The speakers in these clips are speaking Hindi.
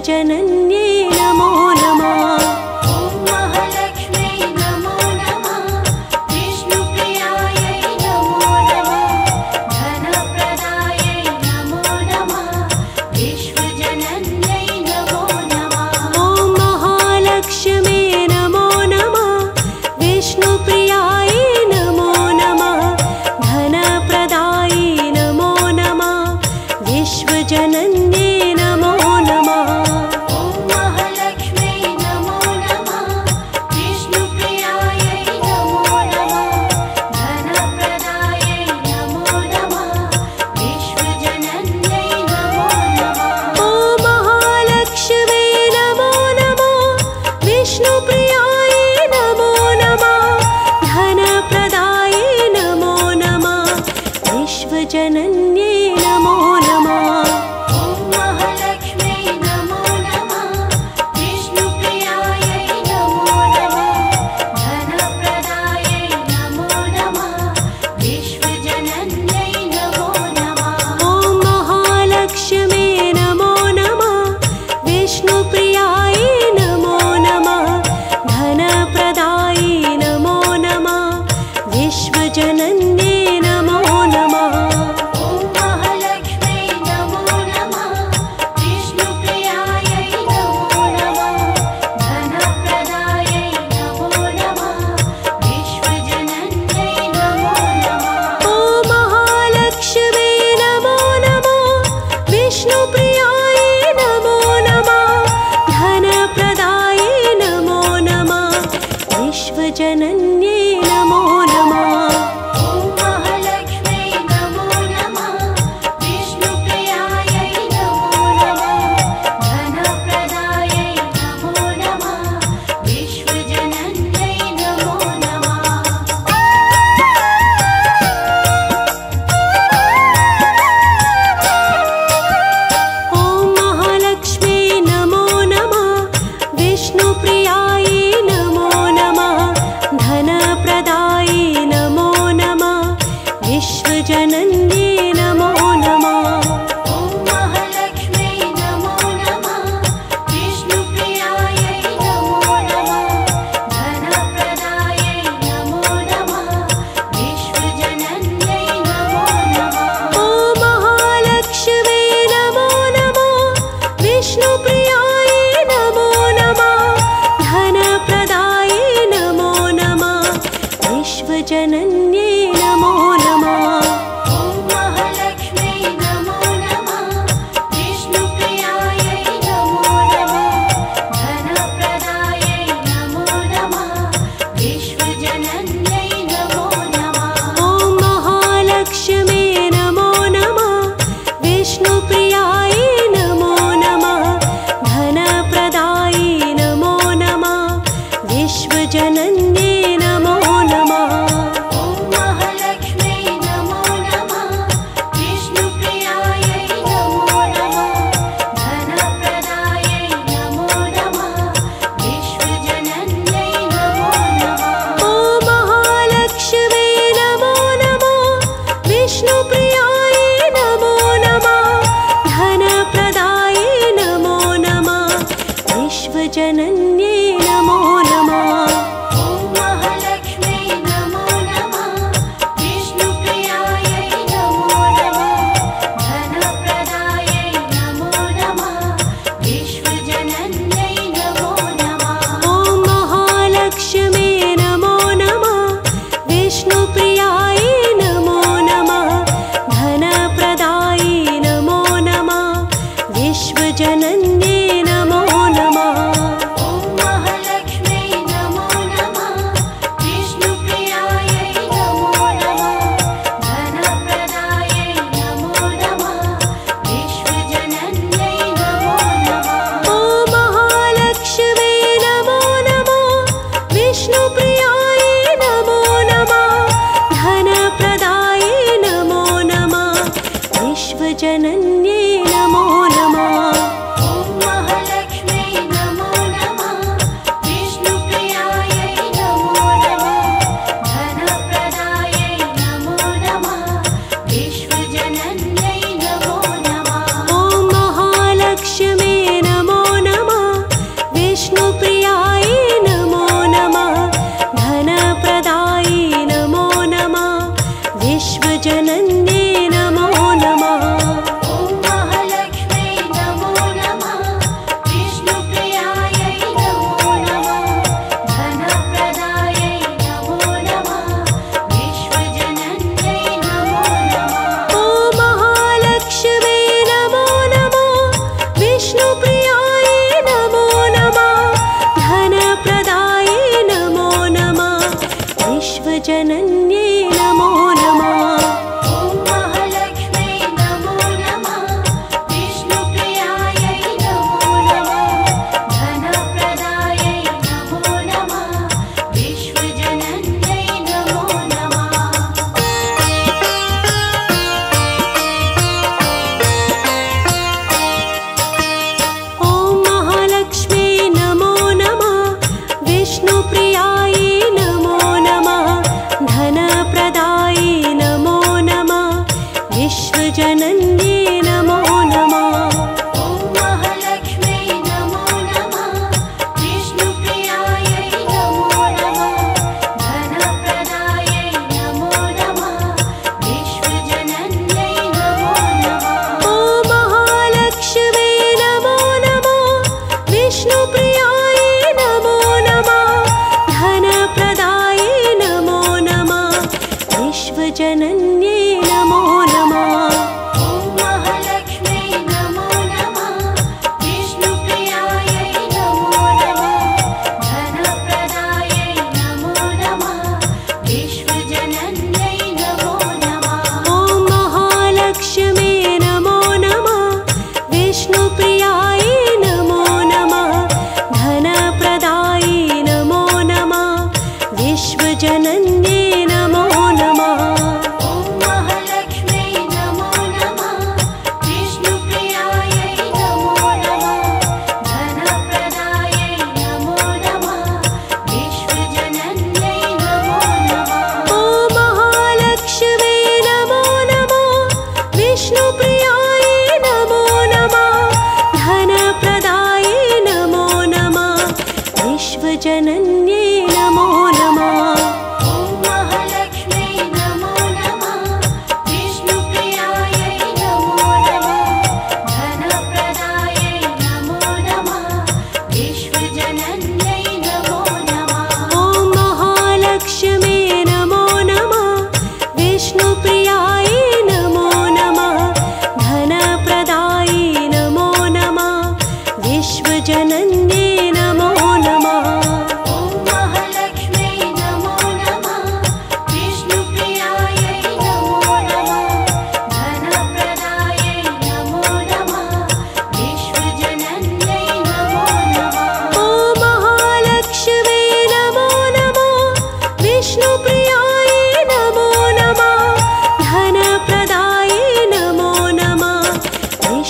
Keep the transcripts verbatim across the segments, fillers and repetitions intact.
विश्वजनन्ये नमो नमः। ॐ महालक्ष्मी नमो नमः। विष्णुप्रियायै नमो नमः। धनप्रदायै नमो नमः। विश्वजनन्यै नमो नमः। ॐ महालक्ष्मी नमो नमः। विष्णुप्रियायै नमो नमः। धनप्रदायै नमो नमः। विश्वजनन्ये नमो नमः। ॐ महालक्ष्मी नमो नमः। विष्णुप्रियायै नमो नमः। धनप्रदायै नमो नमः। विश्वजनन्यै नमो नमः। ॐ महालक्ष्मी नमो नमः। विष्णुप्रियायै नमो नमः। धनप्रदायै नमो नमः। विश्वजनन्ये नमो नमः। ॐ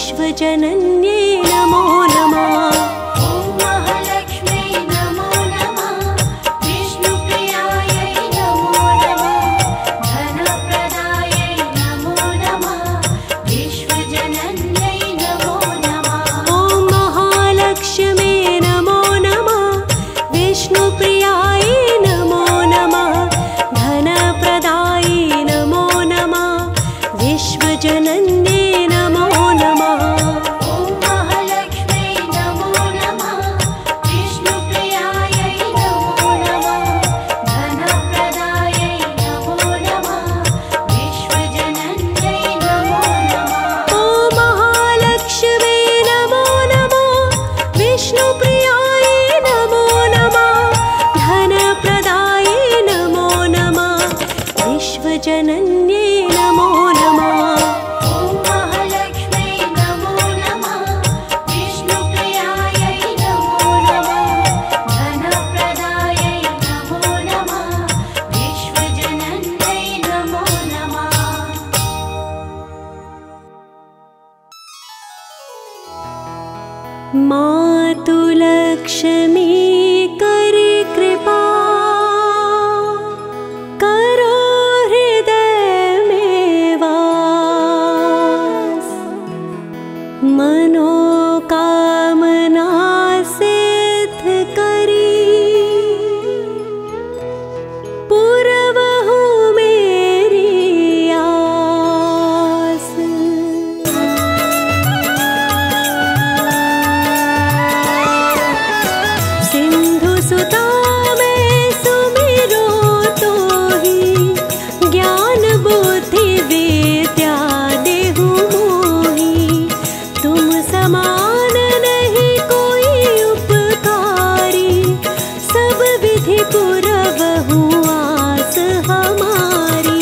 विश्वजनन्ये नमो नमः। ॐ महालक्ष्मी नमो नमः। विष्णुप्रियायै नमो नमः। धनप्रदायै नमो नमः। विश्वजनन्यै नमो नमः। ॐ महालक्ष्मी नमो नमः। विष्णुप्रियायै नमो नमः। धनप्रदायै नमो नमः। विश्वजनन्ये नमो नमः। ॐ महालक्ष्मी नमो नमः। विष्णुप्रियायै नमो नमः। धनप्रदायै नमो नमः। विश्वजनन्यै नमो नमः। ॐ महालक्ष्मी नमो नमः। विष्णुप्रियायै नमो नमः। धनप्रदायै नमो नमः। विश्वजनन्ये नमो नमः। ॐ महालक्ष्मी नमो नमः। विष्णुप्रियायै नमो नमः। धनप्रदायै नमो नमः। विश्वजनन्यै नमो नमः। मातुलक्ष्मी करि कृपा करो हृदय में वास। मनोकामना सिद्ध करी पूरवहु मेरी आस। सिंधु सुता में सुमिरो तो ही ज्ञान बुद्धि विद्या देहु मोहि। तुम समान नहीं कोई उपकारी, सब विधि पुरवहु आस हमारी।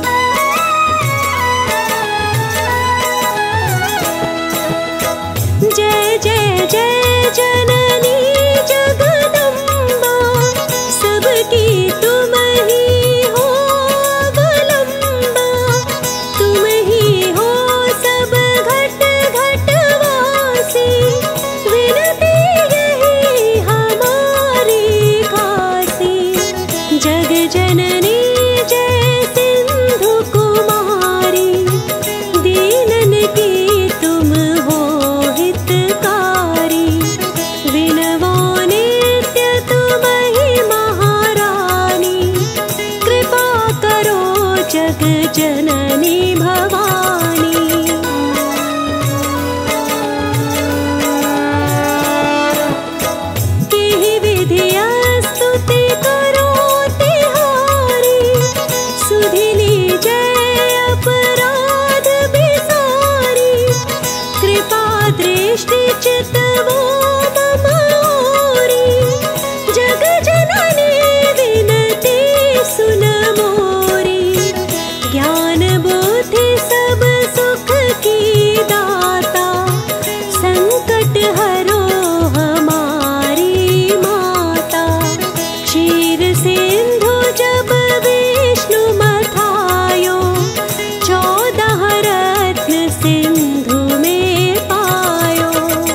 जय जय जय जननी जगदम्बा, सबकी तुम ही हो अवलंबा। तुम ही हो सब घट घट वासी, विनती यही हमारी खासी। जग जननी जय सिंधु कुमारी, दीनन की तुम हो हितकारी। विनवो नित्य तुम ही महारानी, कृपा करो जग जननी भवानी। केहि विधिया स्तुति करो तिहारी, सुधिली जय अपराध बिसारी। कृपा दृष्टि चितवो मम ओरी, जग जननी विनती सुन मोरी। ज्ञान बुद्धि सब सुख की दाता, संकट हरो हमारी माता। क्षीर सिंधु जब विष्णु मथायो, चौदह रत्न सिंधु में पायो।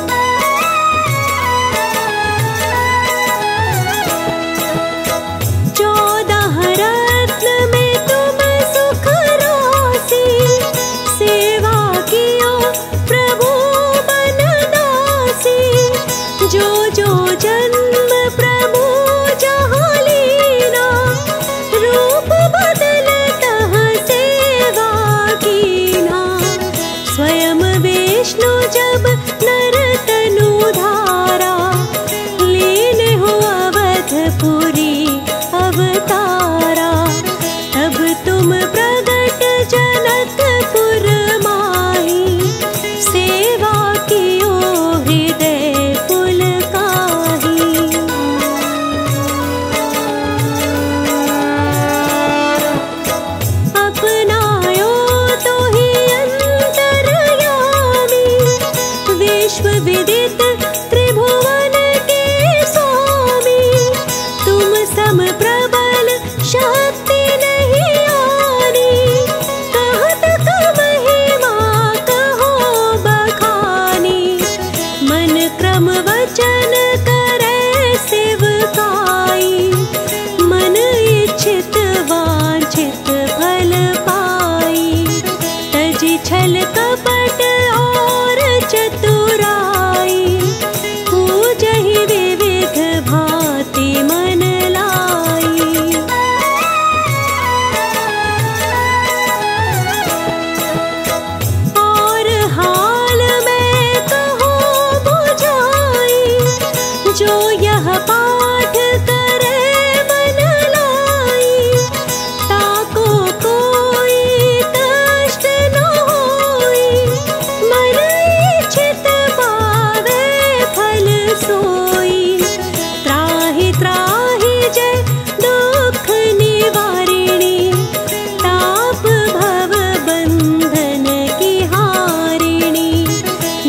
चौदह रत्न में तुम सुख राशि, सेवा कियो प्रभु बन दासी। जो जो जन्म प्रभु जहाँ लीना, रूप बदल तह सेवा कीना। स्वयं विष्णु जब नर तनु धारा, लीन हो अवधपुरी अवतारा। तब तुम प्रगट जनकपुर माही, सेवा कियो हृदय पुलकाही। अपनायो तो ही अंतर्यामी,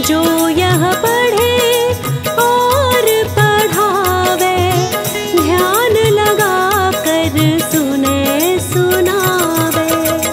जो यह पढ़े और पढ़ावे, ध्यान लगा कर सुने सुनावे।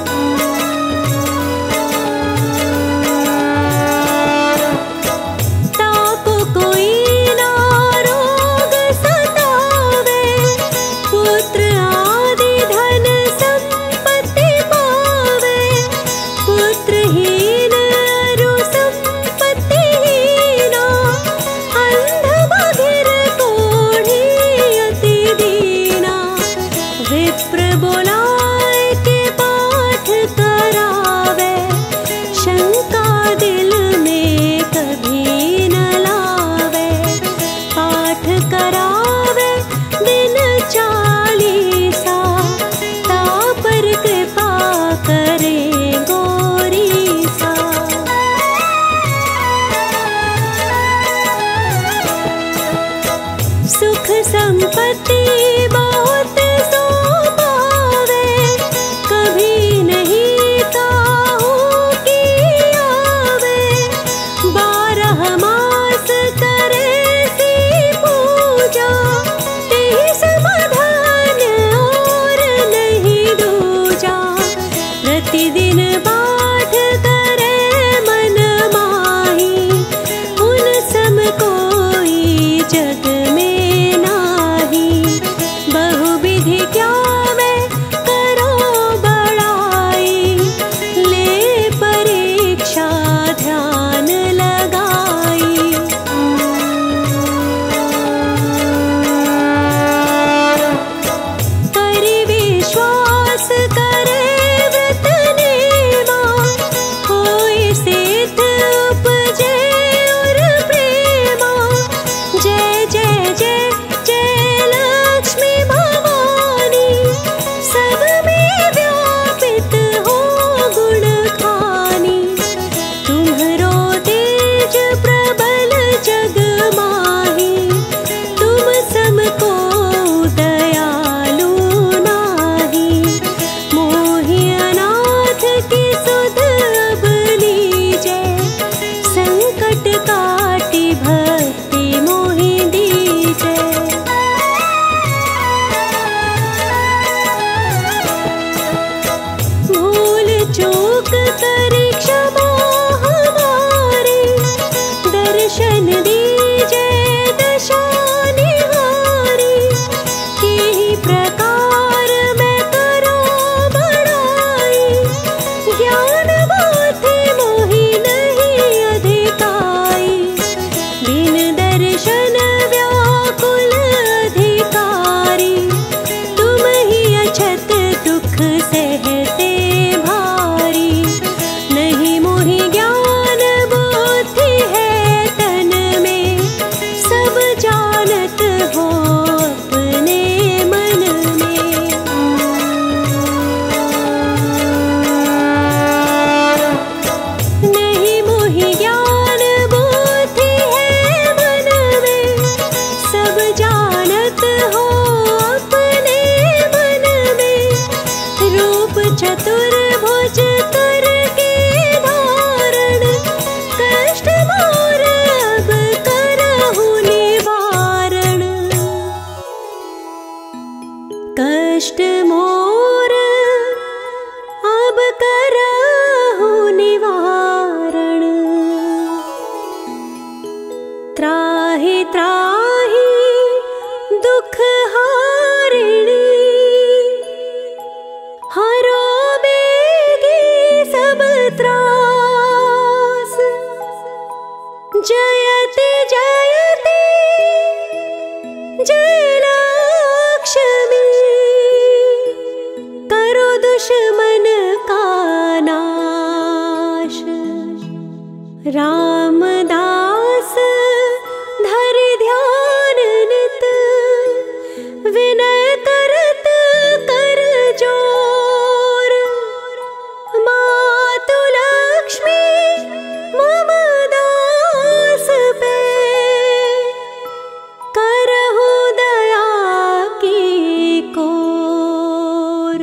ताको कोई ना रोग सतावे, पुत्र आदि धन संपत्ति पावे। पुत्रहीन अरु संपत्तिहीना, अंध बधिर कोढ़ी अति दीना। विप्र बुलाए के पाठ करावे, शंका दिल में कभी न लावे। पाठ करावे दिन चालीसा, तापर कृपा करे गोरीसा। सुख संपत्ति बहुत सो पावे, कभी नहीं काहू की आवे। बारह मास करे सी पूजा, तेईस मधान और नहीं दूजा। प्रतिदिन पाठ करे मन माही, उन सम कोई जग में नाही। बहुविधि क्या वे करो बड़ाई, ले परीक्षा ध्यान लगाई। करि विश्वास करे व्रत नेमा, होय सिद्ध उपजे और प्रेमा। जय जय जय जय लक्ष्मी भवानी, सब में व्यापित हो गुण खानी। तुम्हरो तेज प्रबल जग माही, तुम समको दयालु नाही। मोहि अनाथ की सुध अब लीजे, संकट काटी भक्ति मोहि दीजे। भूल चूक करी क्षमा हमारी, दर्शन दीजे दशा निहारी। किही प्रकार मैं करो बड़ाई, ज्ञान बुद्धि मोहि नहीं अधिकाई। बिन दर्शन व्याकुल अधिकारी, तुम ही अछत दुख सहते भारी। नहीं मोहि ज्ञान बुद्धि है तन में, सब जानत हो अपने मन में। नहीं मोहि ज्ञान बुद्धि है मन में, सब जानत हो अपने मन में। रूप चतुर्भुज करके धारण, कष्ट मोर अब करहु निवारण। कष्ट मोर अब करहु निवारण। त्राहि त्राहि दुख हारिणी, हरो बेगी सब त्रास। जयति जयति जय लक्ष्मी, करो दुश्मन का नाश। रामदास धरि ध्यान नित, विनय करत कर जोर। मातु लक्ष्मी मम दास पे, करहु दया की कोर।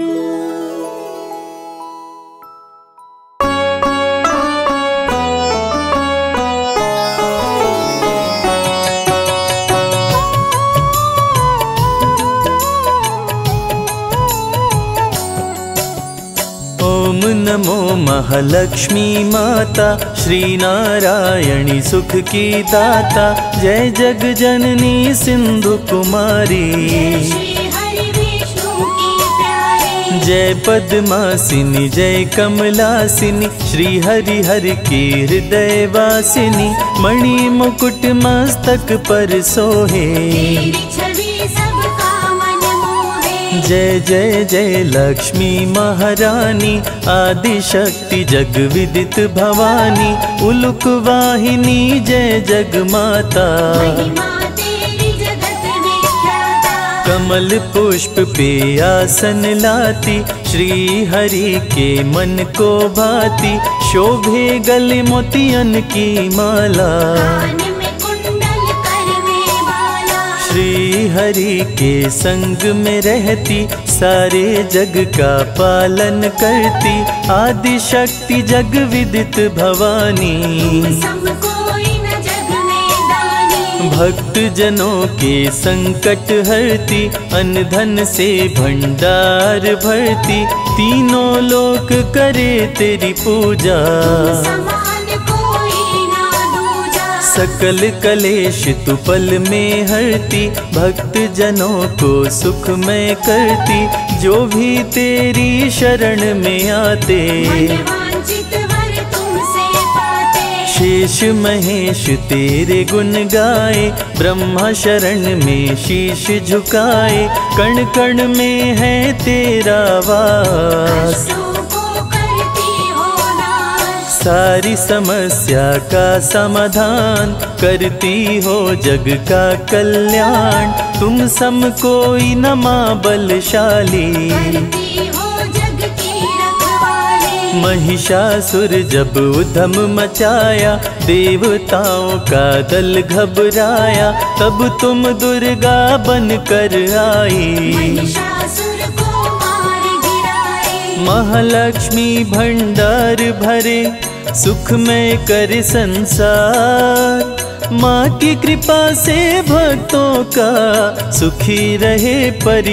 महालक्ष्मी माता, श्री नारायणी सुख की दाता, जय जग जननी सिंधु कुमारी, श्री हरि विष्णु की प्यारी, जय पद्मासिनी जय कमलासिनी, श्री हरि हर की हृदय वासिनी, मणि मुकुट मस्तक पर सोहे, तेरी छवि सबका मन मोहे। जय जय जय लक्ष्मी महारानी, आदि शक्ति जग विदित भवानी, उलुक वाहिनी जय जग माता, महिमा तेरी जगत विख्याता, कमल पुष्प पे आसन लाती, श्री हरि के मन को भाती, शोभे गले मोतियन की माला, कान में कुंडल कर में बाला, श्री हरि के संग में रहती, सारे जग का पालन करती, आदि शक्ति जग विदित भवानी, सब कोई न जग में दानी, भक्त जनों के संकट हरती, अन्न धन से भंडार भरती, तीनों लोक करे तेरी पूजा, समान कोई ना दूजा, सकल कलेश तू पल में हरती, भक्त जनों को सुख में करती, जो भी तेरी शरण में आते, मनवांछित वर तुमसे पाते, शेष महेश तेरे गुण गाए, ब्रह्मा शरण में शीश झुकाए, कण कण में है तेरा वास, कष्टों को करती हो नाश, सारी समस्या का समाधान, करती हो जग का कल्याण, तुम सम कोई न मां बलशाली, करती हो जग की रखवाली, महिषासुर जब उधम मचाया, देवताओं का दल घबराया, तब तुम दुर्गा बन कर आई, महिषासुर को मार गिराए, महालक्ष्मी भंडार भरे, सुख में कर संसार, माँ की कृपा से भक्तों का सुखी रहे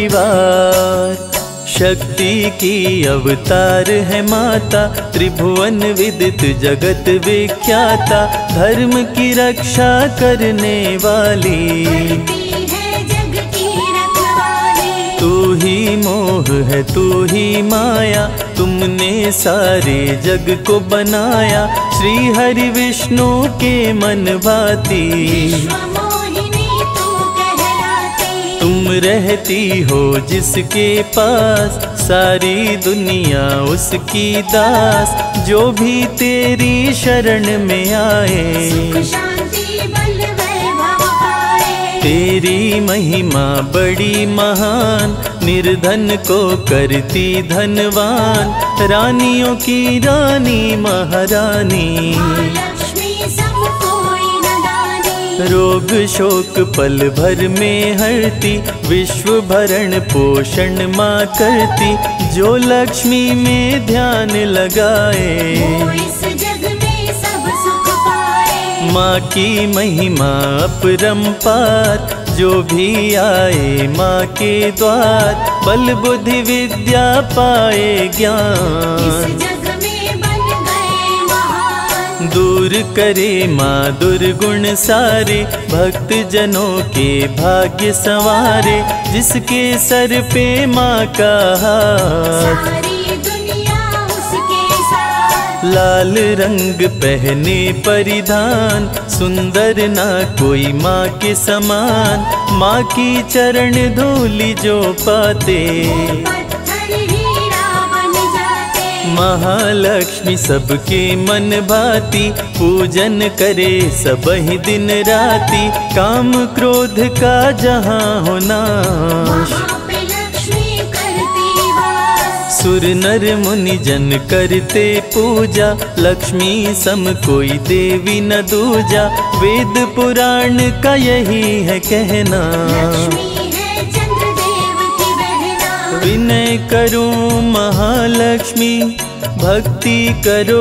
परिवार, शक्ति की अवतार है माता, त्रिभुवन विदित जगत विख्याता, धर्म की रक्षा करने वाली, करती है जग की रखवाली, तू ही मोह है तू ही माया, तुमने सारे जग को बनाया, श्री हरि विष्णु के मन भाती, विश्व मोहिनी तू कहलाती, तुम रहती हो जिसके पास, सारी दुनिया उसकी दास, जो भी तेरी शरण में आए, सुख शांति बल वैभव पाए, तेरी महिमा बड़ी महान, निर्धन को करती धनवान, रानियों की रानी महारानी, लक्ष्मी सब कोई न दानी, रोग शोक पल भर में हरती, विश्व भरण पोषण माँ करती, जो लक्ष्मी में ध्यान लगाए, वो इस जग में सब सुख पाए, माँ की महिमा अपरंपार, जो भी आए माँ के द्वार, बल बुद्धि विद्या पाए ज्ञान, इस जग में बन गए महान, दूर करे माँ दुर्गुण सारे, भक्त जनों के भाग्य संवारे, जिसके सर पे माँ का हाथ, सारी दुनिया उसके साथ, लाल रंग पहने परिधान, सुंदर ना कोई माँ के समान, माँ की चरण धूलि जो पाते, पत्थर हीरा बन जाते, महालक्ष्मी सबके मन भाती, पूजन करे सब ही दिन राती, काम क्रोध का जहाँ हो नाश, वहाँ पे लक्ष्मी करती वास, सुर नर मुनि जन करते पूजा, लक्ष्मी सम कोई देवी न दूजा, वेद पुराण का यही है कहना, लक्ष्मी है चंद्रदेव की बहना, विनय करूं महालक्ष्मी, भक्ति करो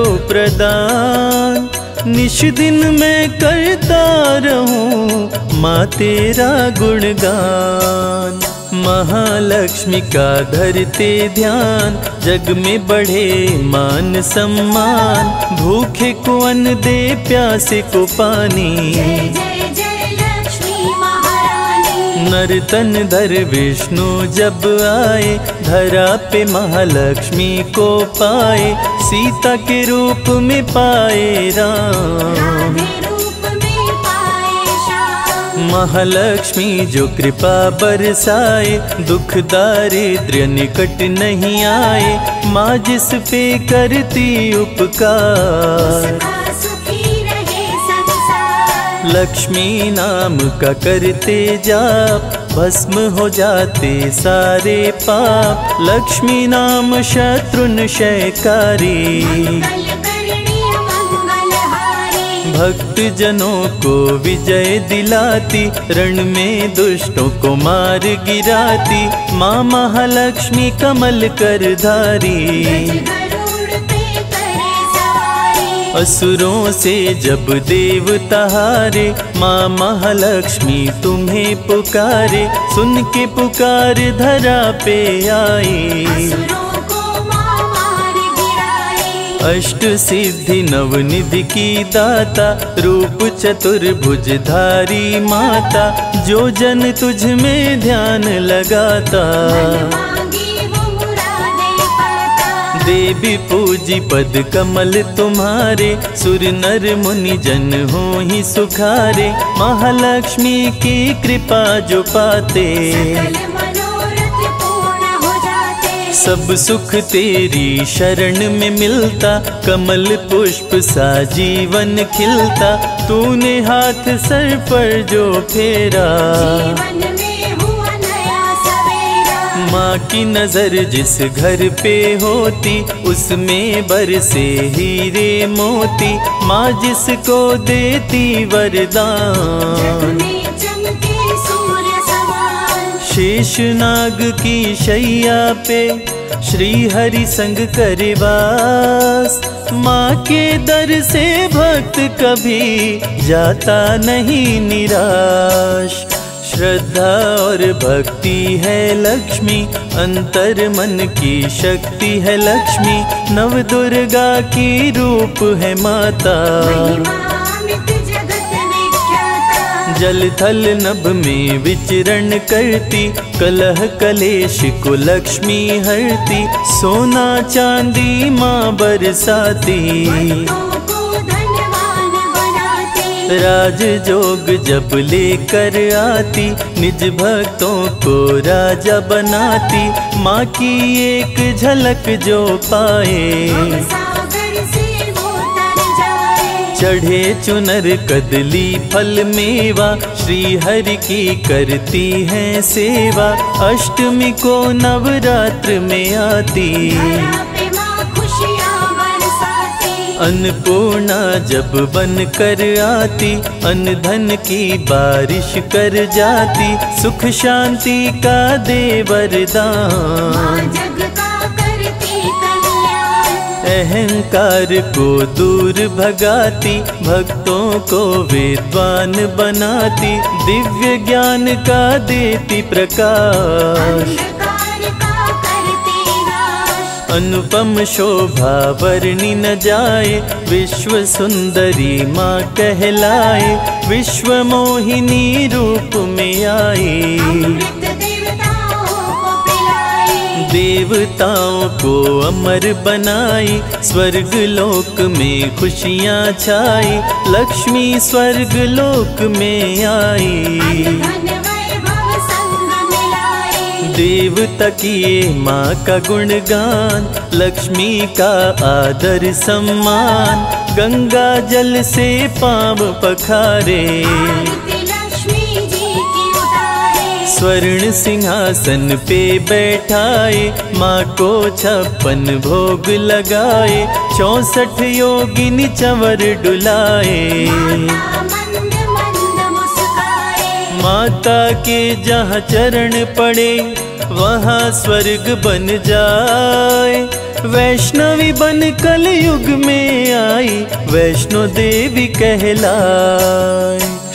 प्रदान, निश दिन मैं करता रहूं माँ तेरा गुणगान, महालक्ष्मी का धरते ध्यान, जग में बढ़े मान सम्मान। भूखे को अन्न दे, प्यासे को पानी, जय जय जय लक्ष्मी महारानी। नर तन धर विष्णु जब आए, धरा पे महालक्ष्मी को पाए। सीता के रूप में पाए राम, राधे रूप में पाए श्याम। महालक्ष्मी जो कृपा बरसाए, दुख दारिद्र्य निकट नहीं आए। माँ जिस पे करती उपकार, उसका सुखी रहे संसार। लक्ष्मी नाम का करते जाप, भस्म हो जाते सारे पाप। लक्ष्मी नाम शत्रुनशयकारी, मंगलकरणी मंगलहारी। भक्त जनों को विजय दिलाती, रण में दुष्टों को मार गिराती। माँ महालक्ष्मी कमल कर धारी, गरुड़ पे करे सवारी। असुरों से जब देवता हारे, माँ महालक्ष्मी तुम्हें पुकारे। सुन के पुकार धरा पे आई, असुरों को माँ मार गिराई। अष्ट सिद्धि नवनिधि की दाता, रूप चतुर्भुज धारी माता। जो जन तुझ में ध्यान लगाता, मांगी वो मुरादें पाता। देवी पूजी पद कमल तुम्हारे। सुर नर मुनि जन हो ही सुखारे, महालक्ष्मी की कृपा जो पाते। सकल मनोरथ पूर्ण हो जाते। सब सुख तेरी शरण में मिलता, कमल पुष्प सा जीवन खिलता। तूने हाथ सर पर जो फेरा, जीवन में हुआ नया सवेरा। माँ की नजर जिस घर पे होती, उसमें बरसे हीरे मोती। माँ जिसको देती वरदान, जग में चमके सूर्य समान। शेष नाग की शैया पे श्री हरि संग करे वास। माँ के दर से भक्त कभी जाता नहीं निराश। श्रद्धा और भक्ति है लक्ष्मी, अंतर मन की शक्ति है लक्ष्मी। नव दुर्गा की रूप है माता, महिमा अमित जगत विख्याता। जल थल नभ में विचरण करती। कलह कलेश को लक्ष्मी हरती, सोना चांदी माँ बरसाती। भक्तों को धनवान बनाती। राज जोग जब लेकर आती, निज भक्तों को राजा बनाती। माँ की एक झलक जो पाए, सागर से वो तर जाए। चढ़े चुनर कदली फल मेवा। श्री हरि की करती है सेवा, अष्टमी को नवरात्र में आती। धरा पे माँ खुशियाँ बरसाती। अन्नपूर्णा जब बन कर आती, अन्न धन की बारिश कर जाती। सुख शांति का दे वरदान, माँ जग का करती कल्याण। अहंकार को दूर भगाती। भक्तों को विद्वान बनाती, दिव्य ज्ञान का देती प्रकाश। अंधकार का करती नाश। अनुपम शोभा वर्णि न जाए, विश्व सुंदरी माँ कहलाए। विश्व मोहिनी रूप में आई, अमृत देवताओं को पिलाई। देवताओं को अमर बनाई। स्वर्ग लोक में खुशियाँ छाई, लक्ष्मी स्वर्ग लोक में आई। धन वैभव संग मिलाई। देवता किए माँ का गुणगान, लक्ष्मी का आदर सम्मान। गंगा जल से पाँव पखारे, आरती लक्ष्मी जी की उतारे। स्वर्ण सिंहासन पे बैठाए। माँ को छप्पन भोग लगाए, चौसठ योगिनी चंवर डुलाए। माता मंद मंद मुस्काए। माता के जहाँ चरण पड़े, वहाँ स्वर्ग बन जाए। वैष्णवी बन कलयुग में आई, वैष्णो देवी कहलाए।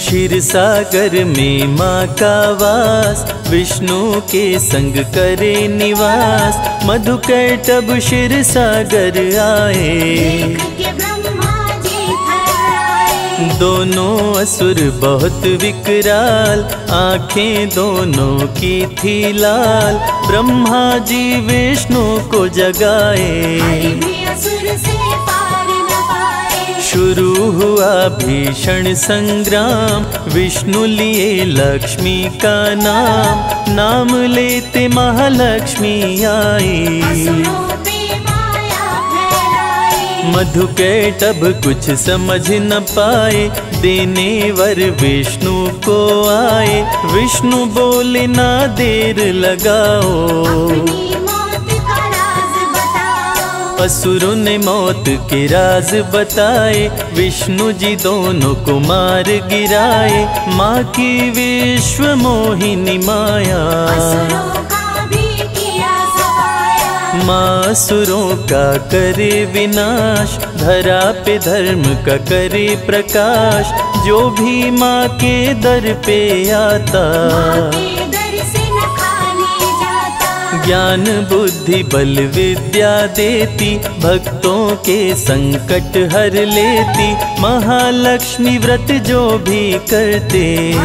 क्षीर सागर में माँ का वास, विष्णु के संग करे निवास। मधुकैटभ क्षीर सागर आए, देख के ब्रह्मा जी थर्राए। दोनों असुर बहुत विकराल, आंखें दोनों की थी लाल। ब्रह्मा जी विष्णु को जगाए, हरि भी असुर से पार न पाए। शुरू हुआ भीषण संग्राम, विष्णु लिए लक्ष्मी का नाम। नाम लेते महालक्ष्मी आई, असुरों पे माया फैलाई। मधुकैटभ कुछ समझ न पाए, देने वर विष्णु को आए। विष्णु बोले ना देर लगाओ, अपनी मौत का राज बताओ। असुरों ने मौत के राज बताए। विष्णु जी दोनों को मार गिराए, माँ की विश्व मोहिनी माया। असुरों का भी किया सफाया। माँ असुरों का करे विनाश, धरा पे धर्म का करे प्रकाश। जो भी माँ के दर पे आता, माँ के दर से न खाली जाता। ज्ञान बुद्धि बल विद्या देती, भक्तों के संकट हर लेती। महालक्ष्मी व्रत जो भी करते,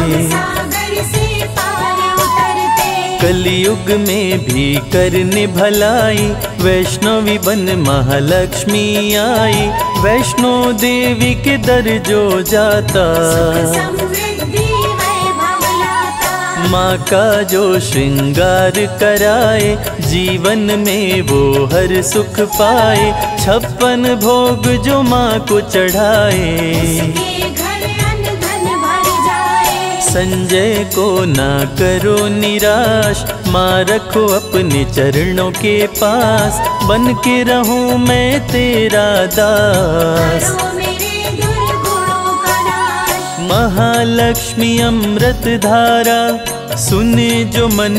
सागर से पार उतरते। कलयुग में भी करने भलाई। वैष्णवी बन महालक्ष्मी आई, वैष्णो देवी के दर जो जाता। समृद्धि वैभव लाता। माँ का जो श्रृंगार कराए, जीवन में वो हर सुख पाए। छप्पन भोग जो माँ को चढ़ाए, उसके घर अन्न धन भर जाए। संजय को ना करो निराश, माँ रखो अपने चरणों के पास। बन के रहूं मैं तेरा दास, करो मेरे दुर्गुणों का नाश। महालक्ष्मी अमृत धारा, सुने जो मन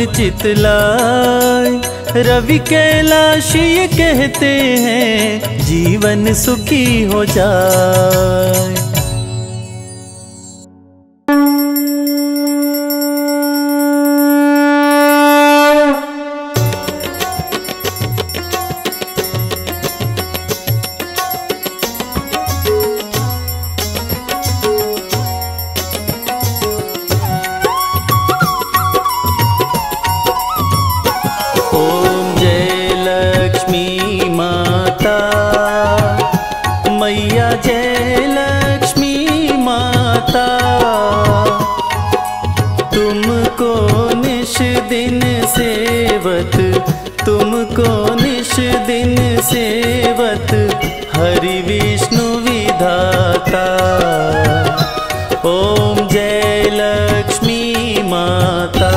चितलाए। रवि कैलाशी ये कहते हैं, जीवन सुखी हो जाए। तुमको निश दिन सेवत, हरि विष्णु विधाता। ओम जय लक्ष्मी माता।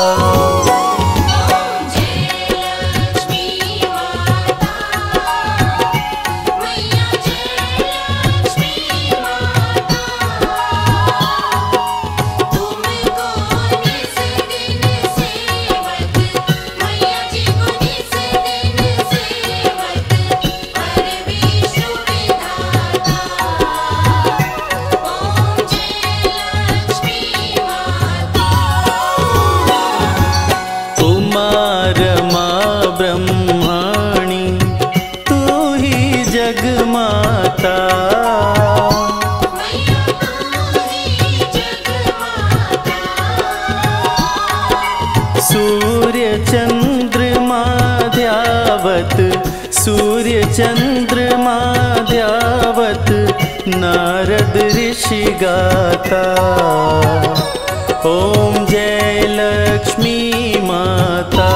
सूर्य चंद्रमा ध्यावत, सूर्य चंद्रमा ध्यावत, नारद ऋषि गाता। ओम जय लक्ष्मी माता।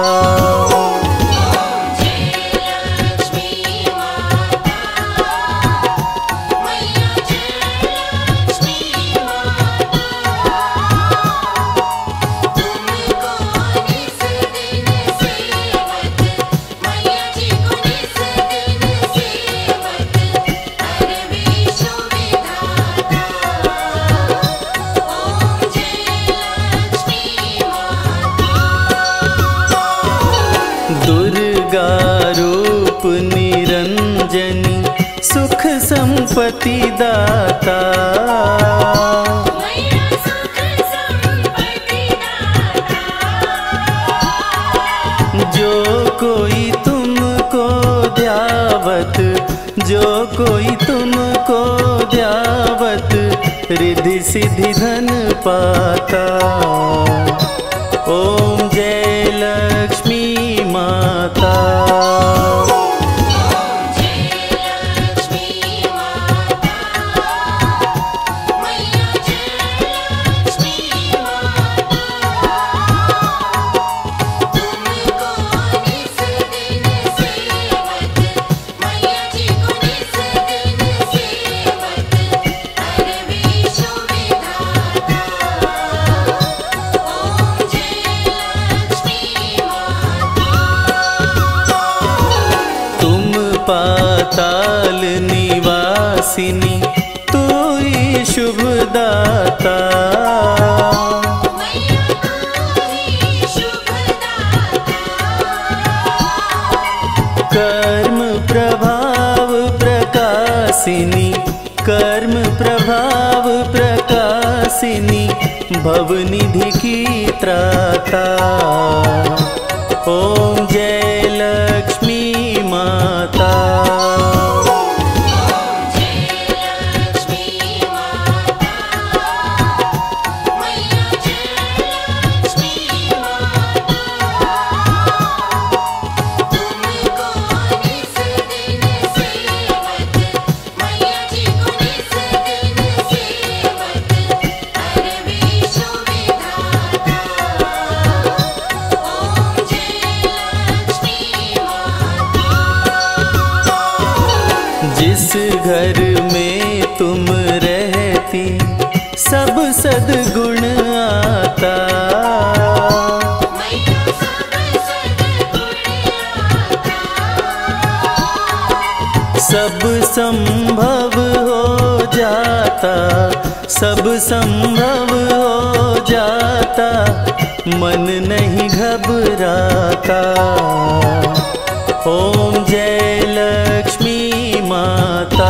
दुर्गा रूप निरंजनी, सुख संपत्ति दाता। कोई तुमको ध्यावत रिद्धि सिद्धि धन पाता। ओम जय लक्ष्मी माता। पाताल निवासिनी तू ही शुभदाता। कर्म प्रभाव प्रकाशिनी कर्म प्रभाव प्रकाशिनी भवनिधि की त्राता। ओम जय लक्ष्मी माता। जिस घर में तुम रहती सब सद्गुण आता। सब संभव हो जाता सब संभव हो जाता मन नहीं घबराता। ओम जय लक्ष्मी माता।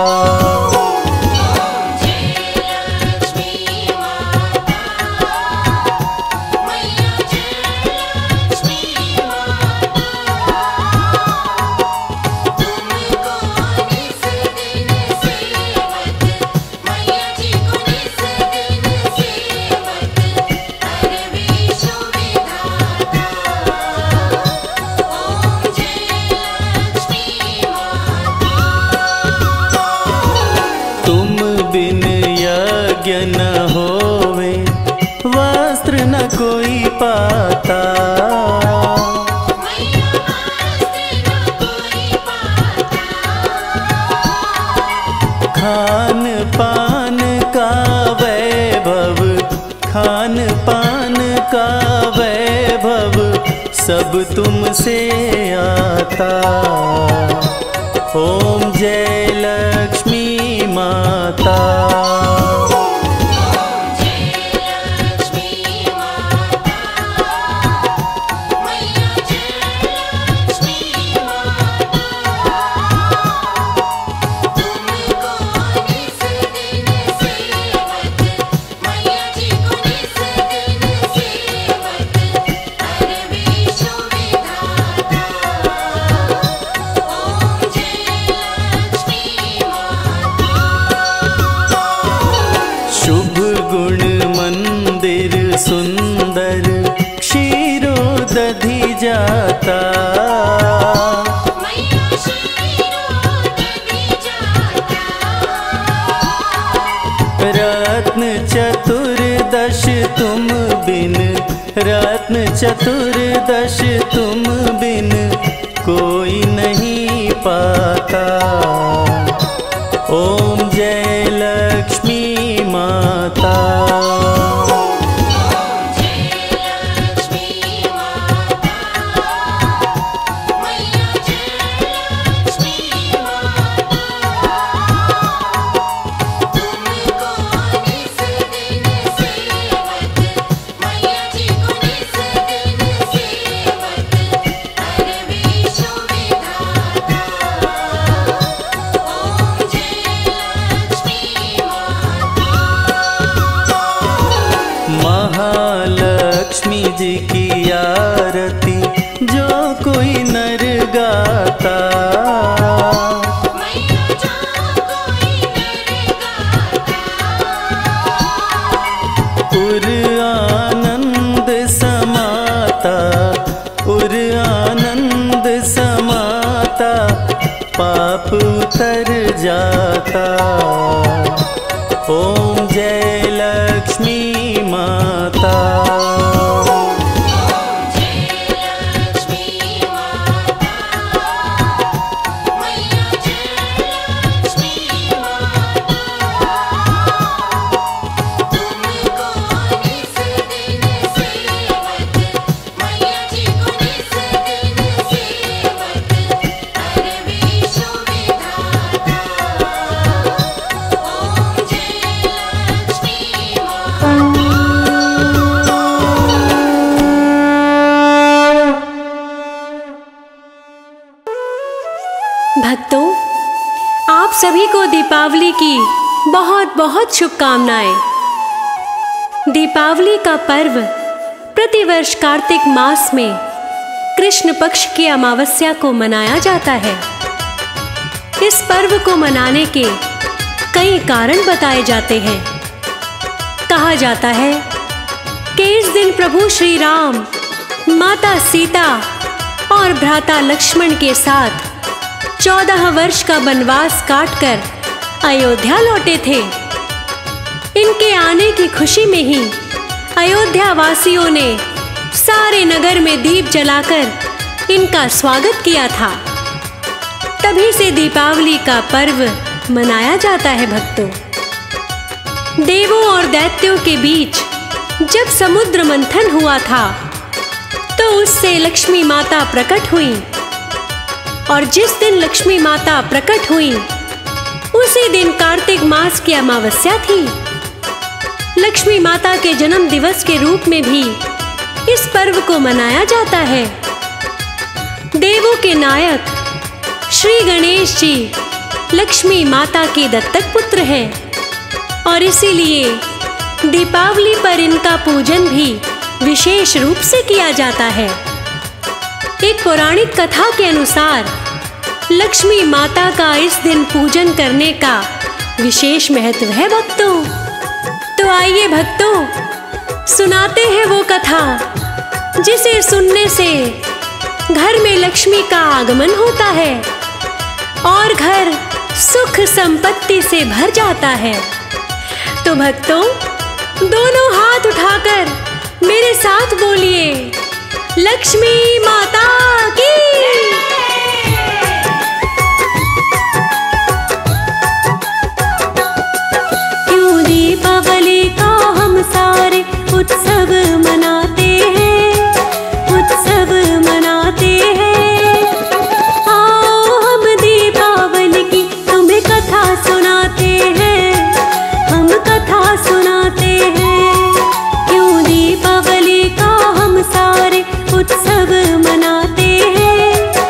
बिन यज्ञ न होवे वस्त्र न कोई पाता। खान पान का वैभव खान पान का वैभव सब तुमसे आता। ओम जय लक्ष्मी माता। शुभ गुण मंदिर सुंदर क्षीरो दधि जाता। रत्न चतुर्दश तुम बिन रत्न चतुर्दश तुम बिन कोई नहीं पाता। ओम जय लक्ष्मी माता। महालक्ष्मी जी की आरती जो कोई नर गाता। तर जाता। ओम जय लक्ष्मी माता। भक्तों, आप सभी को दीपावली की बहुत बहुत शुभकामनाएं। दीपावली का पर्व प्रतिवर्ष कार्तिक मास में कृष्ण पक्ष की अमावस्या को मनाया जाता है। इस पर्व को मनाने के कई कारण बताए जाते हैं। कहा जाता है कि इस दिन प्रभु श्री राम माता सीता और भ्राता लक्ष्मण के साथ चौदह वर्ष का वनवास काटकर अयोध्या लौटे थे। इनके आने की खुशी में ही अयोध्या वासियों ने सारे नगर में दीप जलाकर इनका स्वागत किया था। तभी से दीपावली का पर्व मनाया जाता है। भक्तों, देवों और दैत्यों के बीच जब समुद्र मंथन हुआ था तो उससे लक्ष्मी माता प्रकट हुई, और जिस दिन लक्ष्मी माता प्रकट हुई उसी दिन कार्तिक मास की अमावस्या थी। लक्ष्मी माता के जन्म दिवस के रूप में भी इस पर्व को मनाया जाता है। देवों के नायक श्री गणेश जी लक्ष्मी माता के दत्तक पुत्र हैं, और इसीलिए दीपावली पर इनका पूजन भी विशेष रूप से किया जाता है। एक पौराणिक कथा के अनुसार लक्ष्मी माता का इस दिन पूजन करने का विशेष महत्व है। भक्तों, तो आइए भक्तों सुनाते हैं वो कथा जिसे सुनने से घर में लक्ष्मी का आगमन होता है और घर सुख संपत्ति से भर जाता है। तो भक्तों, दोनों हाथ उठाकर मेरे साथ बोलिए, लक्ष्मी माता की। क्यों दीपावली का हम सारे उत्सव मनाते हैं, उत्सव मनाते हैं। आओ हम दीपावली की तुम्हें कथा सुनाते हैं, हम कथा सुनाते हैं। क्यों दीपावली का हम सारे उत्सव मनाते हैं,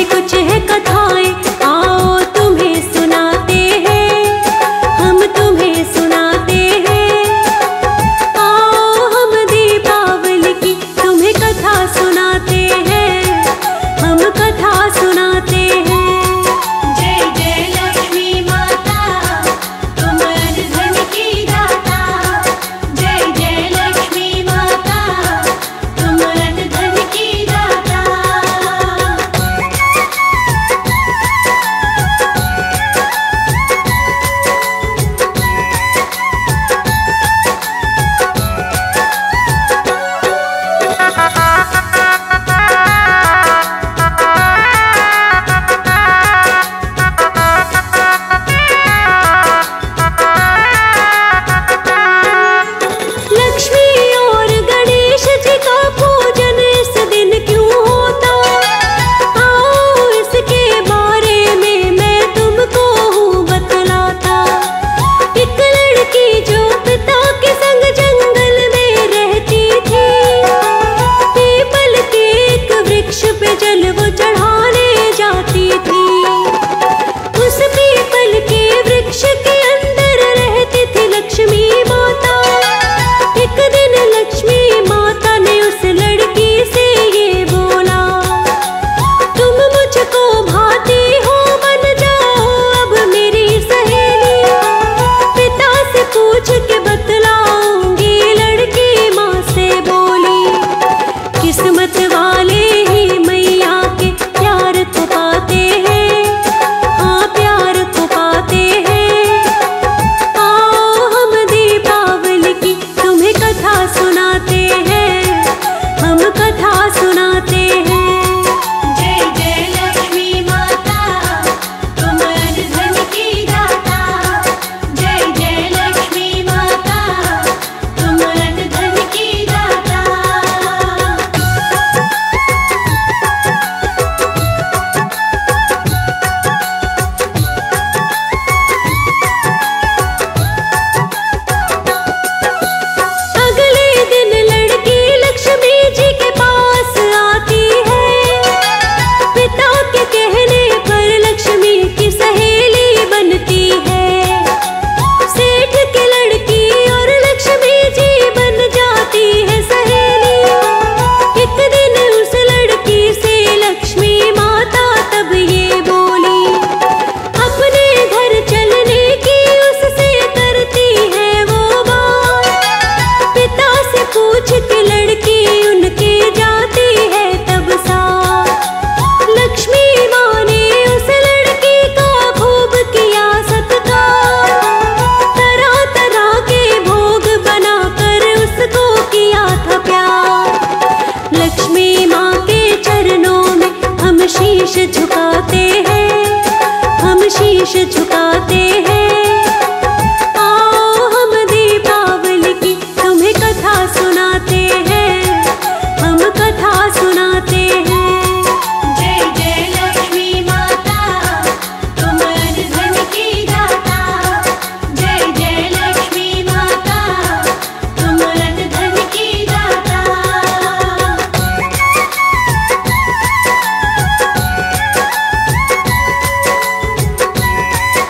बड़ी कुछ है कथाएं, आओ तुम्हें सुनाते हैं, हम तुम्हें सुनाते हैं। आओ हम दीपावली की तुम्हें कथा सुनाते हैं, हम कथा सुनाते हैं। जय जय लक्ष्मी माता, तुम अन्न धन की दाता। जय जय लक्ष्मी माता, तुम अन्न धन की दाता। लक्ष्मी और गणेश जी का पूजन इस दिन क्यों होता? आओ इसके बारे में मैं तुमको हूँ बतलाता। एक लड़की जो पिता के संग जंगल में रहती थी, पीपल के एक वृक्ष पे जल वो चढ़ाने जाती थी। उस पीपल के वृक्ष के अंदर रहती थी लक्ष्मी माता। एक दिन लक्ष्मी माता ने उस लड़की से ये बोला, तुम मुझको भाती हो, बन जाओ अब मेरी सहेली। पिता से पूछ के बतलाऊंगी, लड़की माँ से बोली। किस्मत वाले ही मैया के प्यार को पाते हैं, हाँ प्यार को पाते हैं। आओ हम दीपावली की तुम्हें कथा सुनाते हैं, हम कथा सुनाते हैं। जय जय लक्ष्मी माता, तुम अन्न धन की दाता। जय जय लक्ष्मी माता, तुम अन्न धन की दाता। अगले दिन लड़की लक्ष्मी जी के पास आती है। पिता के कहने पर लक्ष्मी की सहेली बनती है। सेठ की लड़की और लक्ष्मी जी बन जाती है सहेली। एक दिन उस लड़की से लक्ष्मी माता तब ये बोली, अपने घर चलने की उससे करती है वो बात। पिता से पूछ के लड़की उनके जाती है तब साथ। लक्ष्मी माँ ने उस लड़की का खूब किया सत्कार। तरह तरह के भोग बनाकर उसको किया था प्यार। लक्ष्मी माँ के चरणों में हम शीश झुकाते हैं, हम शीश झुकाते हैं। आओ हम दीपावली की तुम्हें कथा सुनाते हैं, हम कथा सुनाते हैं। जय जय लक्ष्मी माता, तुम अन्न धन की दाता। जय जय लक्ष्मी माता, तुम अन्न धन की दाता। लक्ष्मी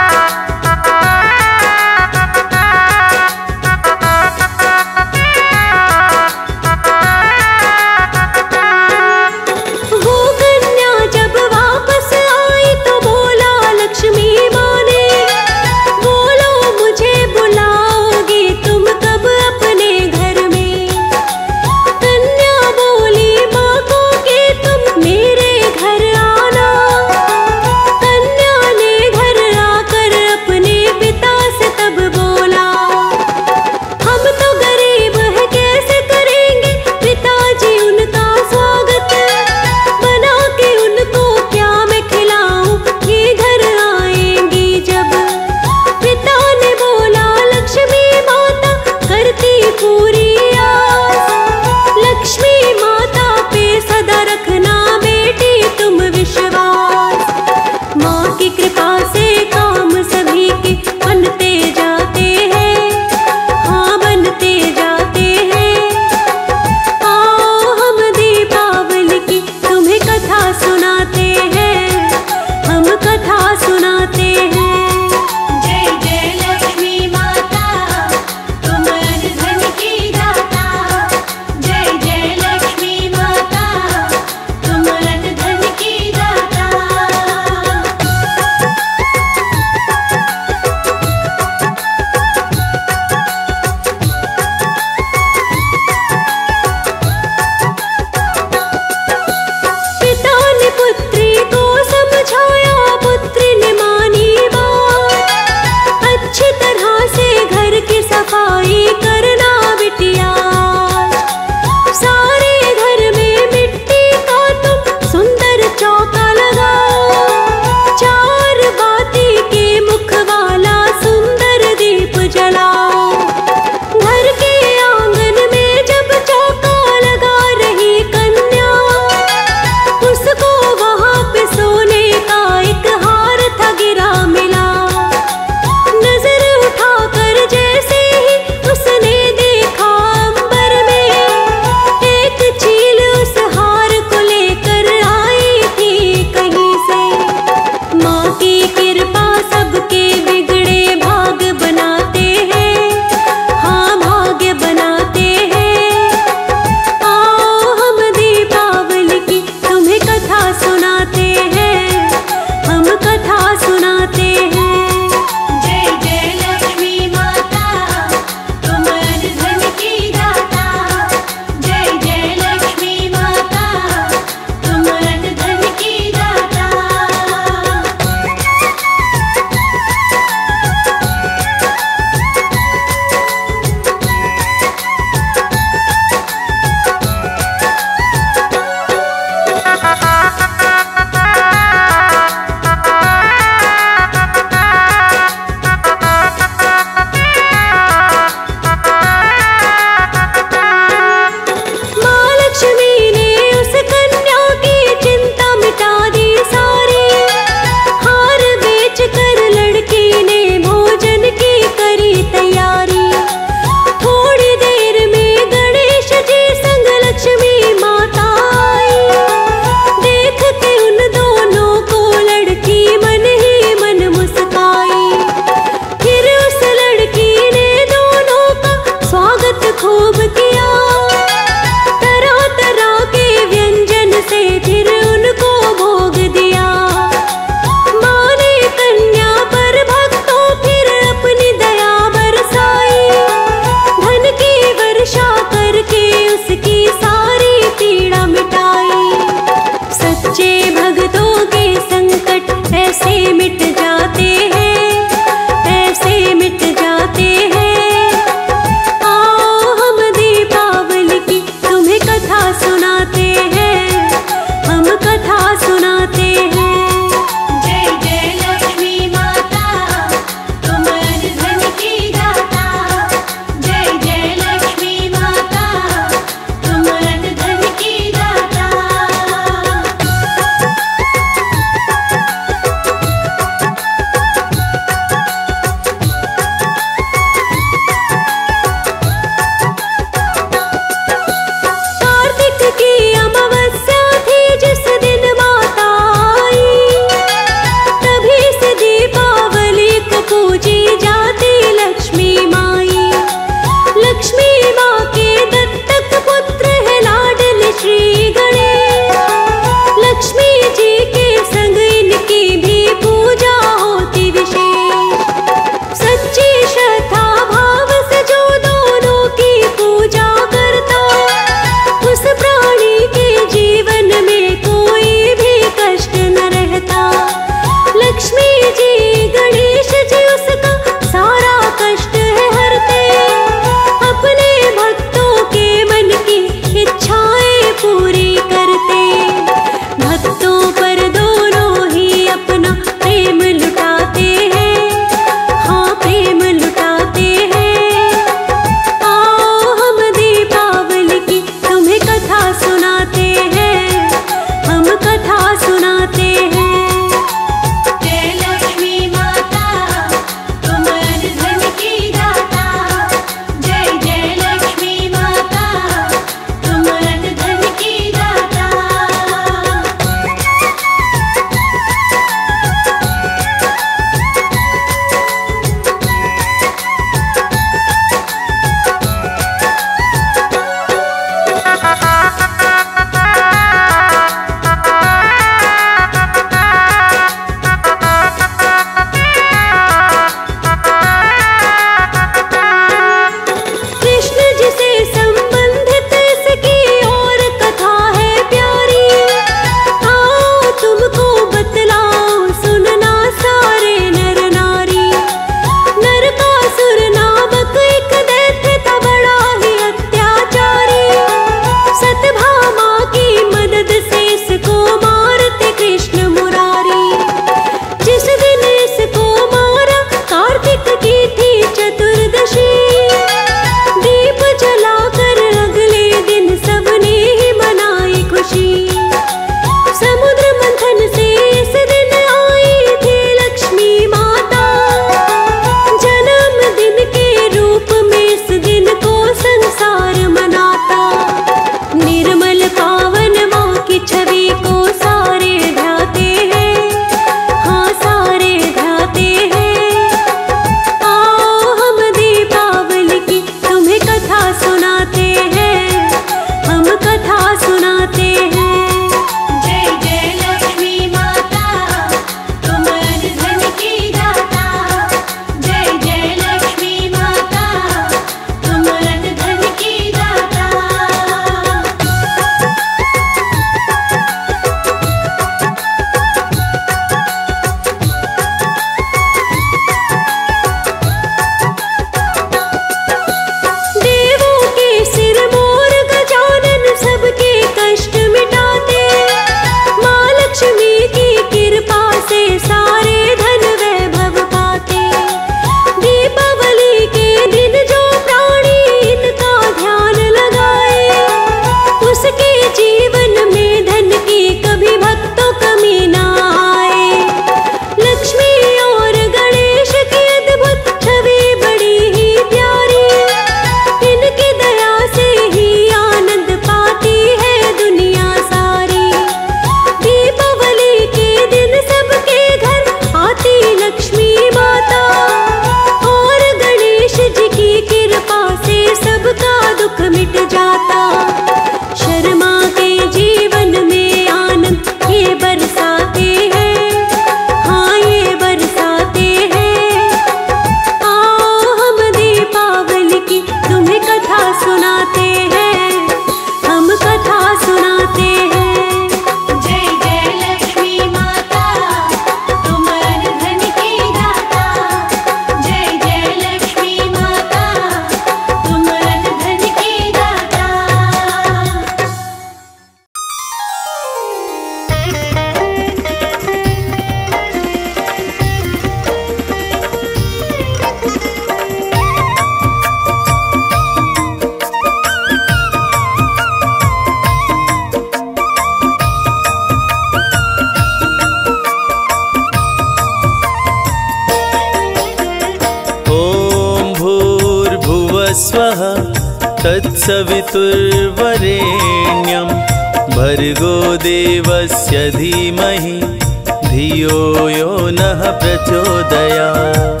तत्सवितुर्वरेण्यं भर्गो देवस्य धीमहि धियो यो नः प्रचोदयात्।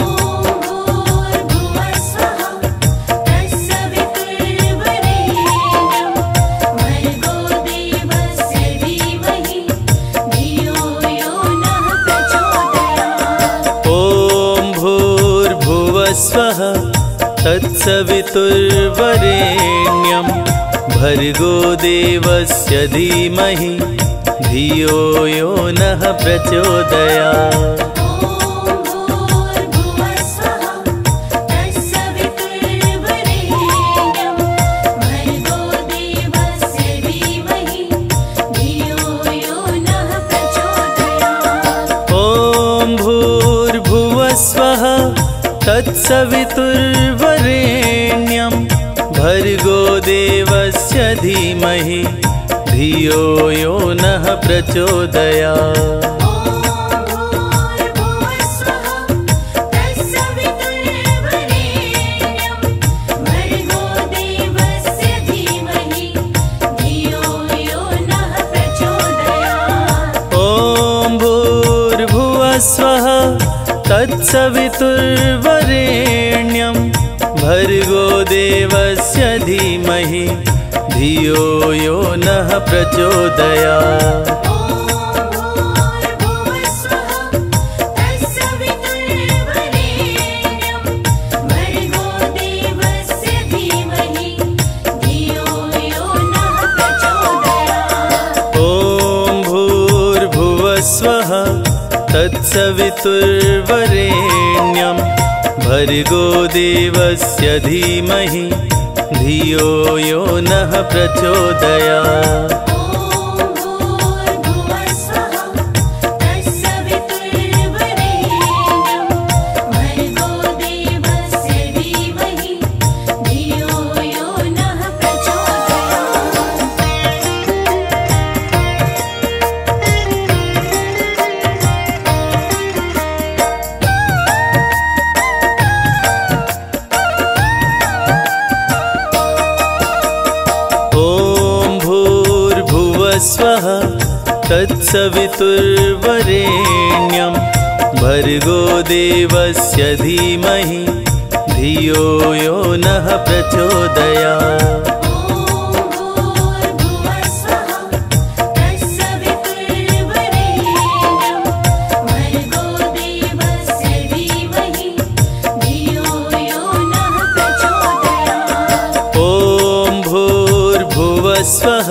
स्वः तत्सवितुर्वरेण्यं भर्गो देवस्य धीमहि धियो यो नः प्रचोदयात्। तत्सवितुर्वरेण्यं भर्गो देवस्य धीमहि धियो यो नः प्रचोदयात्। स्वः तत्सवितुर्वरेण्यं भर्गो देवस्य धीमहि धियो यो नः प्रचोदयात्। तत्सवितुर्वरेण्यं भर्गो देवस्य धीमहि धियो यो नः प्रचोदयात्। स्वः तत्सवितुर्वरेण्यं भर्गो देवस्य धीमहि धियो यो नः प्रचोदयात्। स्वः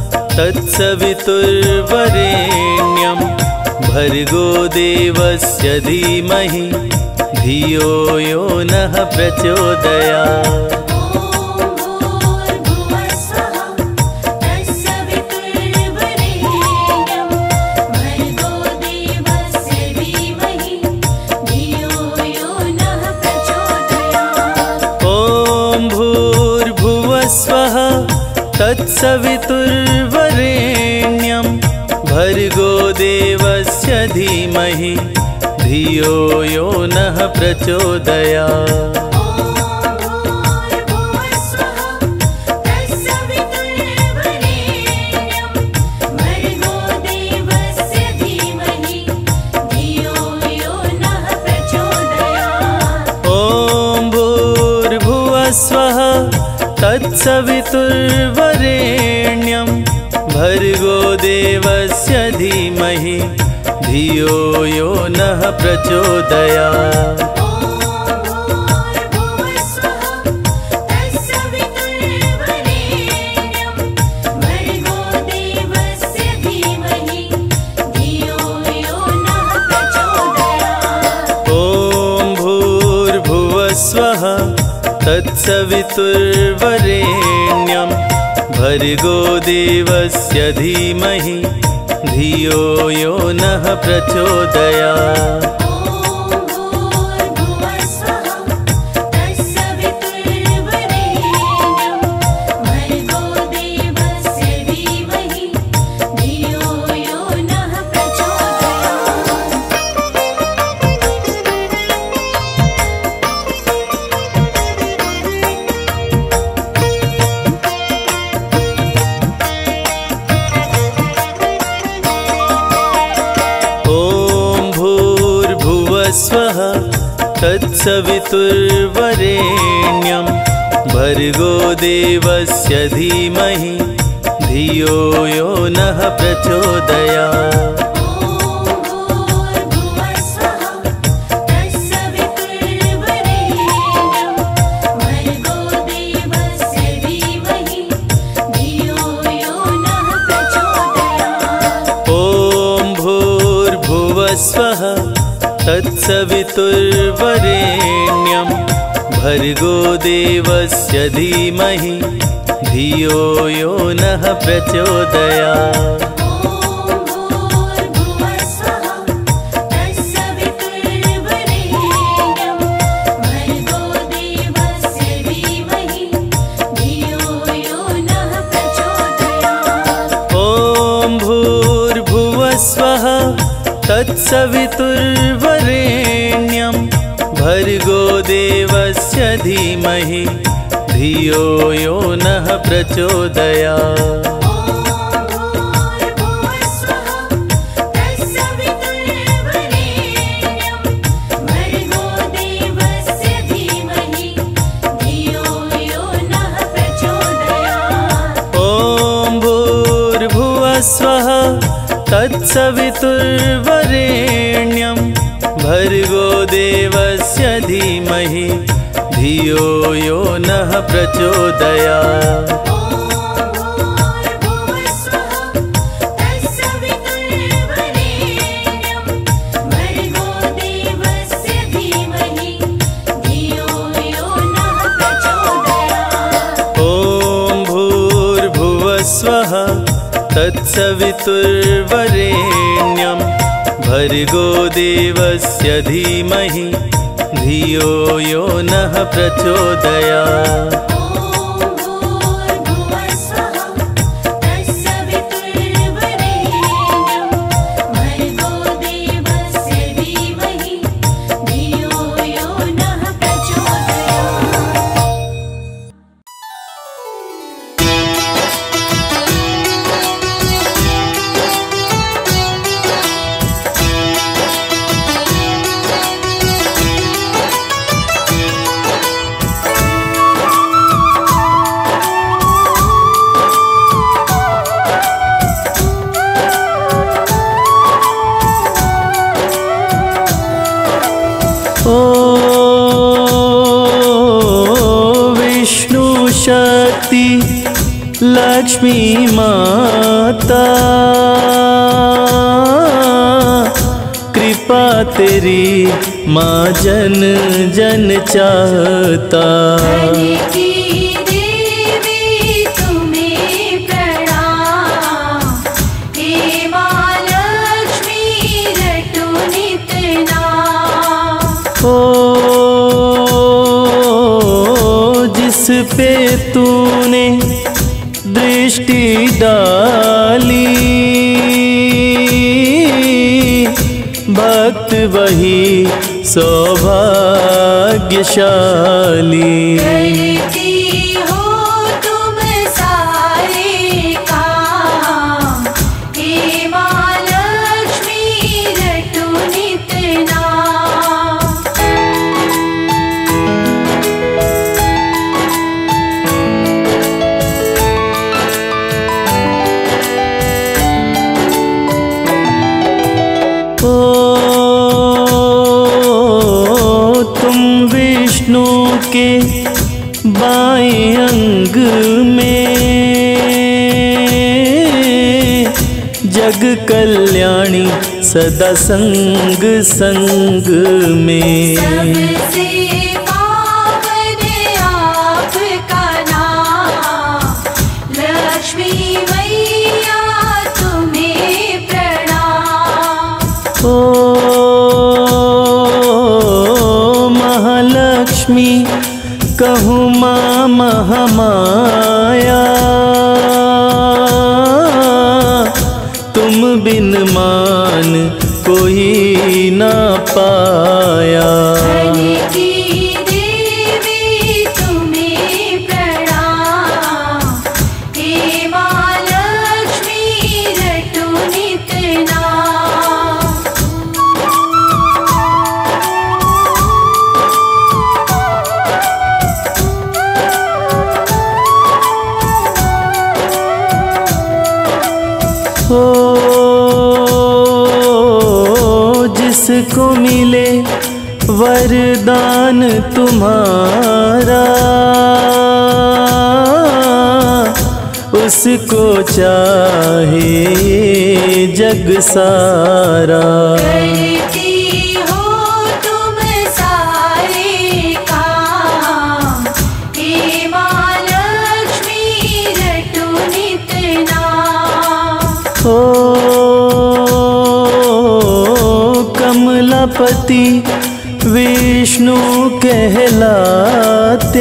तत्सवितुर्वरेण्यं भर्गो देवस्य धीमहि धियो यो नः प्रचोदयात्। तत्सवितुर्वरेण्यं भर्गो देवस्य धीमहि धियो यो नः प्रचोदयात्। तत्सवितुर्वरेण्यं भर्गो देवस्य धीमहि धियो यो नः प्रचोदयात्। तत्सवितुर्वरेण्यं भर्गो देवस्य धीमहि धियो यो नः प्रचोदयात्। तत्सवितुर्वरेण्यं भर्गो देवस्य धीमहि धियो यो नः प्रचोदयात्। स्वः तत्सवितुर्वरेण्यं भर्गो देवस्य धीमहि धियो यो नः प्रचोदयात्। तत्सवितुर्वरेण्यं भर्गो देवस्य धीमहि धियो यो नः प्रचोदयात्। तत्सवितुर्वरेण्यं भर्गो देवस्य धीमहि धियो यो नः प्रचोदयात्। तत्सवितुर्वरेण्यं भर्गो देवस्य धीमहि धियो यो नः प्रचोदयात्। लक्ष्मी माता कृपा तेरी माँ जन जन चाहता। जिस पे तूने दृष्टि डाली भक्त वही सौभाग्यशाली। के बाएं अंग में जग कल्याणी सदा संग संग में। सबसे पावन आपका नाम लक्ष्मी मैया तुम्हें प्रणाम। ओ महालक्ष्मी कहूँ माँ महामाया तुम बिन मान कोई ना पाया। जिसको मिले वरदान तुम्हारा, उसको चाहे जग सारा। करती हो तुम सारे काम, हे माँ लक्ष्मी रटो नित नाम। ओ कमलापति विष्णु कहलाते,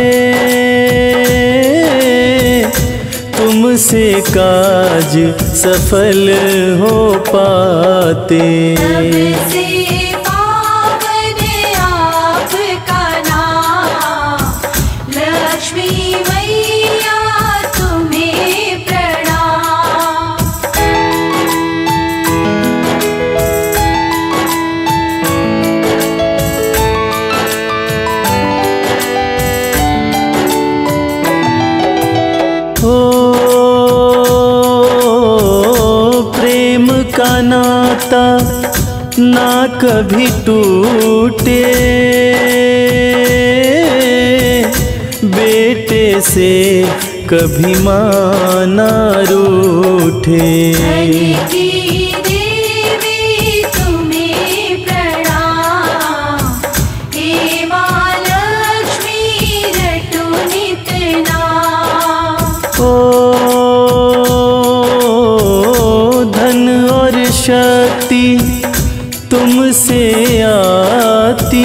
तुमसे काज सफल हो पाते। सबसे पावन आपका नाम, लक्ष्मी मैया तुम्हें प्रणाम। का नाता ना कभी टूटे, बेटे से कभी माँ ना रूठे। धन की देवी तुम्हें प्रणाम, हे माँ लक्ष्मी रटो नित नाम। ओ धन और शक्ति तुमसे आती,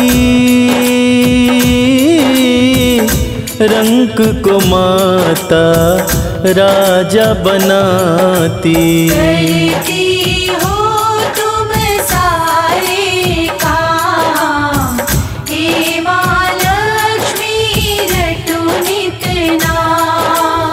रंक को माता राजा बनाती। करती हो तुम सारे काम, हे माँ लक्ष्मी रटो नित नाम।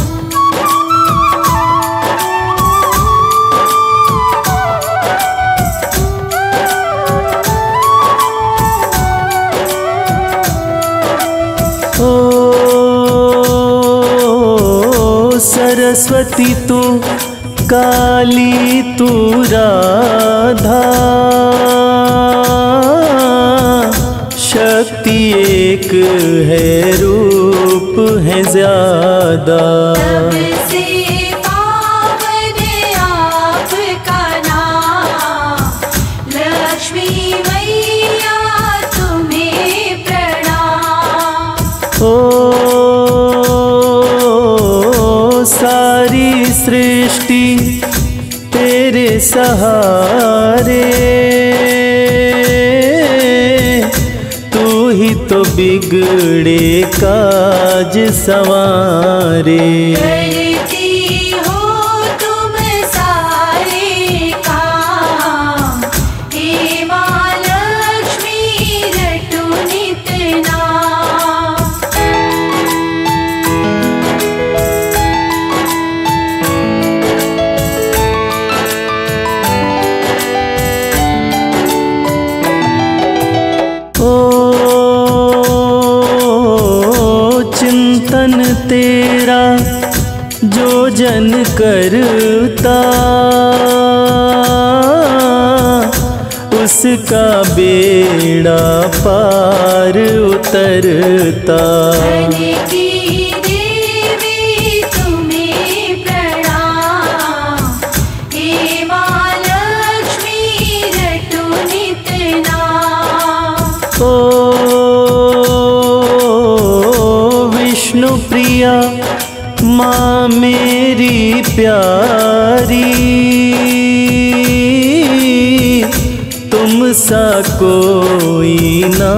सरस्वती तू काली तू राधा, शक्ति एक है रूप है ज्यादा। सबसे पावन आपका नाम, लक्ष्मी मैया तुम्हें प्रणाम। ओ सारी सृष्टि तेरे सहारे, तू ही तो बिगड़े काज संवारे। करती हो तुम सारे काम, हे माँ लक्ष्मी रटो नित नाम। चिंतन तेरा जो जन करता, उसका बेड़ा पार उतरता। धन की देवी तुम्हें प्रणाम, हे माँ लक्ष्मी रटो नित नाम। ओ विष्णु प्रिया माँ मेरी प्यारी, तुम सा कोई ना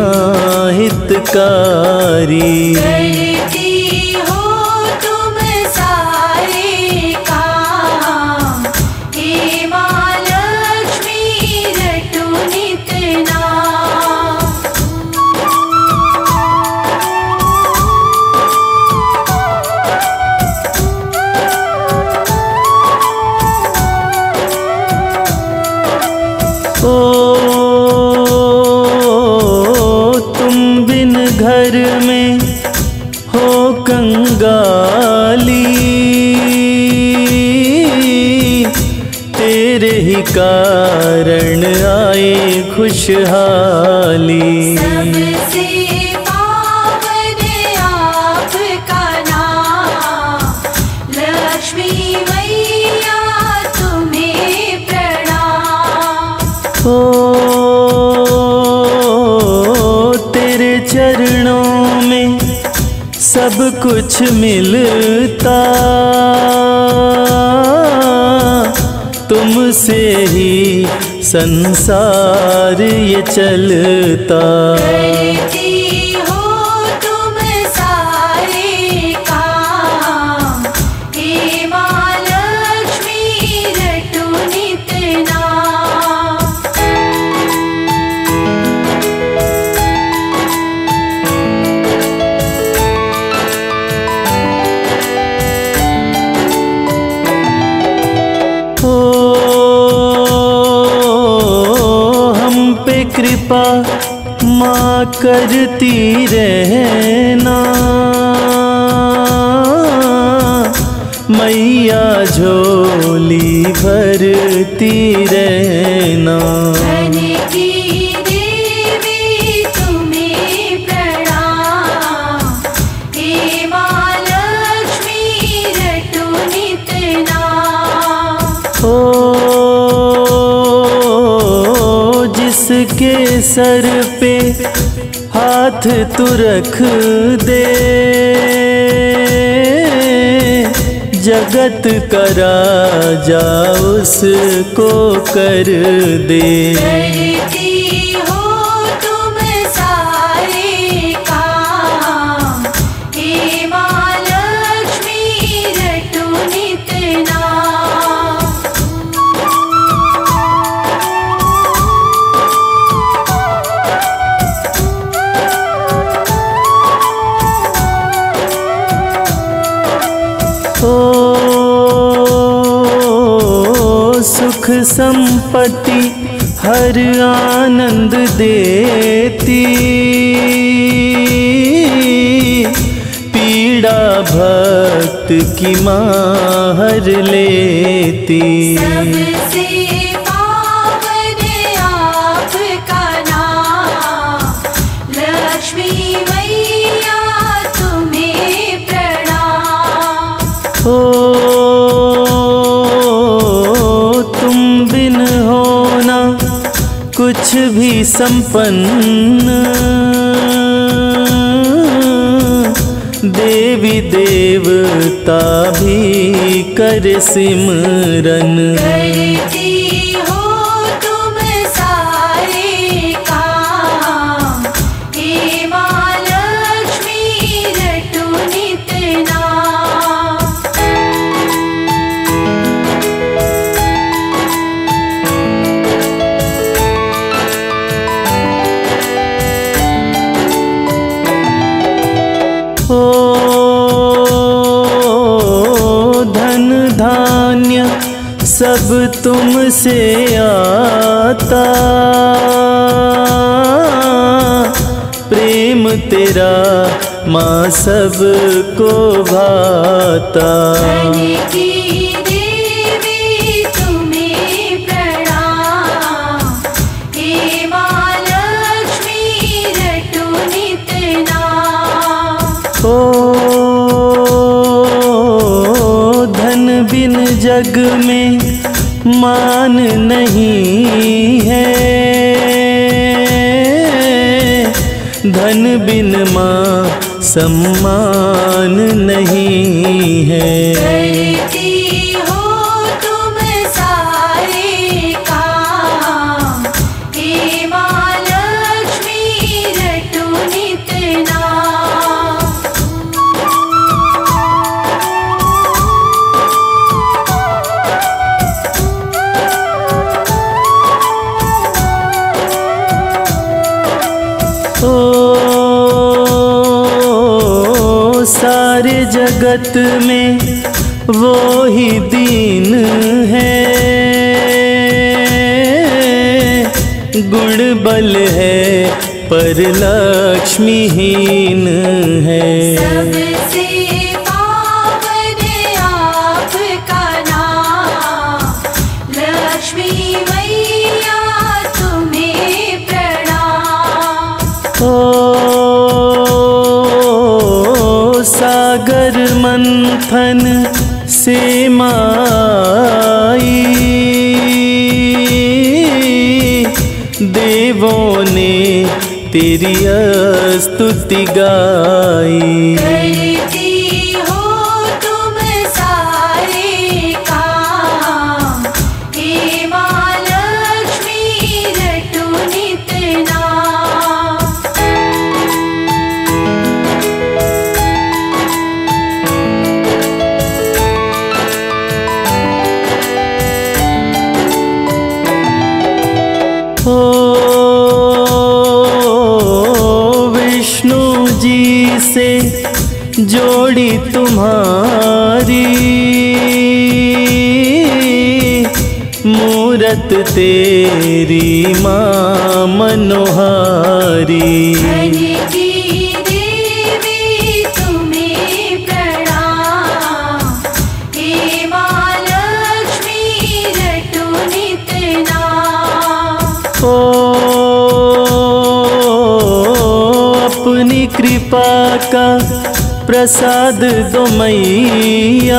हितकारी। करती हो तुम सारे काम, हे माँ लक्ष्मी रटो नित नाम। ओ तुम बिन घर में खुशहाली। सबसे पावन आपका नाम, लक्ष्मी मैया तुम्हें प्रणाम। ओ तेरे चरणों में सब कुछ मिलता, तुमसे ही संसार ये चलता। करती हो तुम सारे काम, हे माँ लक्ष्मी रटो नित नाम। कृपा माँ करती रहना, मैया झोली भरती रहना। धन की देवी तुम्हें प्रणाम, हे माँ लक्ष्मी रटो नित नाम। ओ जिसके सर पे हाथ तू रख दे, जगत का राजा उसको कर दे। करती हो तुम सारे काम, हे माँ लक्ष्मी रटो नित नाम। ओ सुख संपत्ति हर आनंद देती, पीड़ा भक्त की माँ हर लेती। सबसे पावन आपका नाम, लक्ष्मी मैया तुम्हें प्रणाम। ओ तुम बिन होना कुछ भी संपन्न, देवी देवता भी कर सिमरन। करती हो तुम सारे काम, हे माँ लक्ष्मी रटो नित नाम। ओ धन धान्य सब तुमसे आता, प्रेम तेरा माँ सबको भाता। धन की देवी तुम्हें प्रणाम, हे माँ लक्ष्मी रटो नित नाम। ओ धन बिन जग में मान नहीं है, धन बिन माँ सम्मान नहीं है। करती हो तुम सारे काम, हे माँ लक्ष्मी रटो नित नाम। ओ सारे जगत में वो ही दीन है, गुण बल है पर लक्ष्मीहीन है। सबसे पावन आपका नाम, लक्ष्मी मैया तुम्हें प्रणाम। मंथन से माई, देवों ने तेरी स्तुति गाई। करती हो तुम सारे काम, हे माँ लक्ष्मी रटो नित नाम। ओ विष्णु जी से जोड़ी तुम्हारी, मूरत तेरी माँ मनोहारी। धन की देवी तुम्हें प्रणाम, हे माँ लक्ष्मी रटो नित नाम। ओ अपनी कृपा का प्रसाद दो मैया,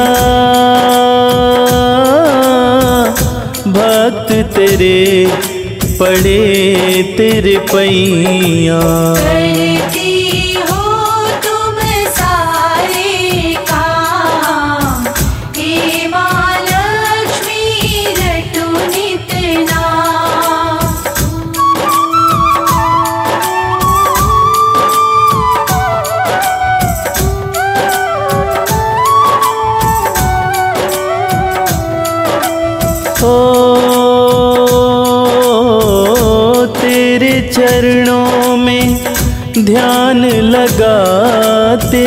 भक्त तेरे पड़े तेरे पैया। करती हो तुम सारे काम, हे माँ लक्ष्मी रटो नित नाम। ओ तेरे चरणों में ध्यान लगाते,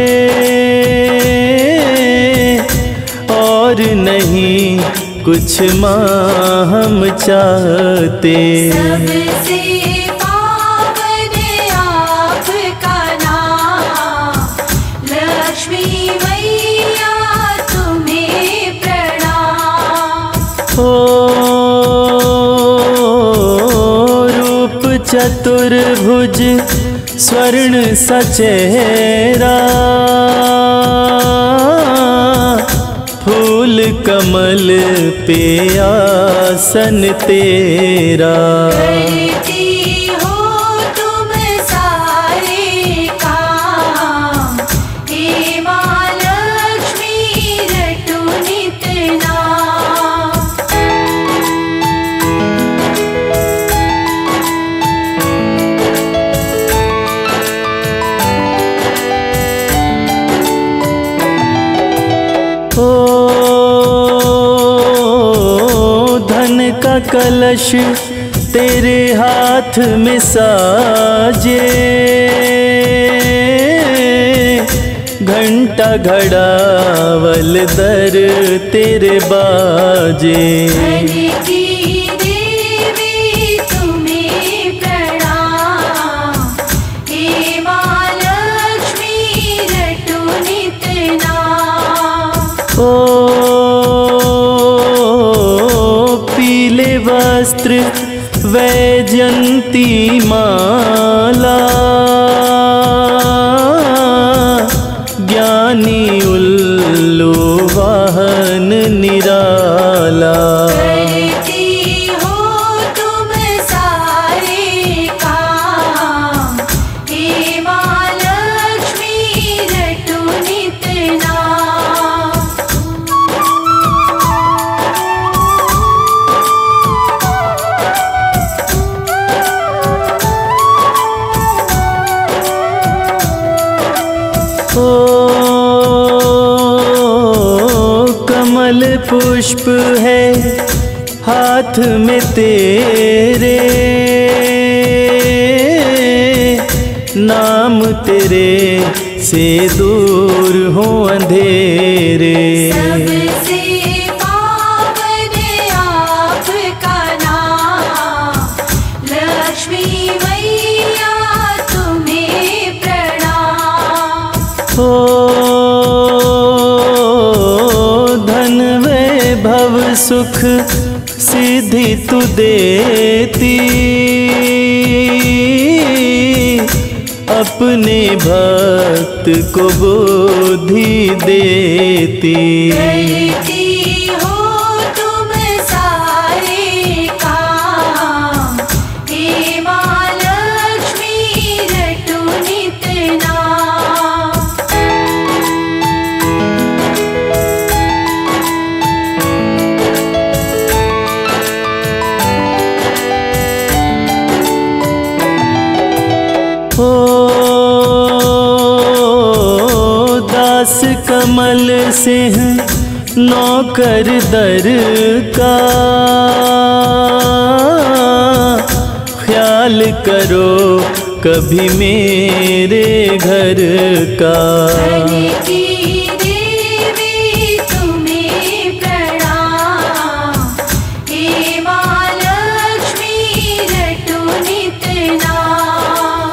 और नहीं कुछ माँ हम चाहते। सबसे पावन आपका नाम, लक्ष्मी मैया तुम्हें प्रणाम। ओ रूप चतुर्भुज स्वर्ण सचेहरा, फूल कमल पे आसन तेरा। करती हो तुम सारे काम, हे माँ लक्ष्मी रटो नित नाम। ओ धन का कलश तेरे हाथ में साजे, घंटा घड़ावल दर तेरे बाजे। धन की देवी तुम्हें प्रणाम, हे माँ लक्ष्मी रटो नित नाम। ओ पीले वस्त्र वैजयंती माला, ज्ञानी उल्लू वाहन निराला। करती हो तुम सारे काम, हे माँ लक्ष्मी रटो नित नाम। ओ कमल पुष्प है हाथ में तेरे, नाम तेरे से दूर हो अंधेरे। सबसे पावन आपका नाम, लक्ष्मी मैया तुम्हें प्रणाम। ओ धन वैभव सुख सिद्धि तू देती, अपने भक्त भक्त को बुद्धि देती। करती हो तुम सारे काम, हे माँ लक्ष्मी रटो नित नाम। दास कमल सिंह नौकर दर का, ख्याल करो कभी मेरे घर का। धन की देवी तुम्हें प्रणाम, हे माँ लक्ष्मी रटो नित नाम।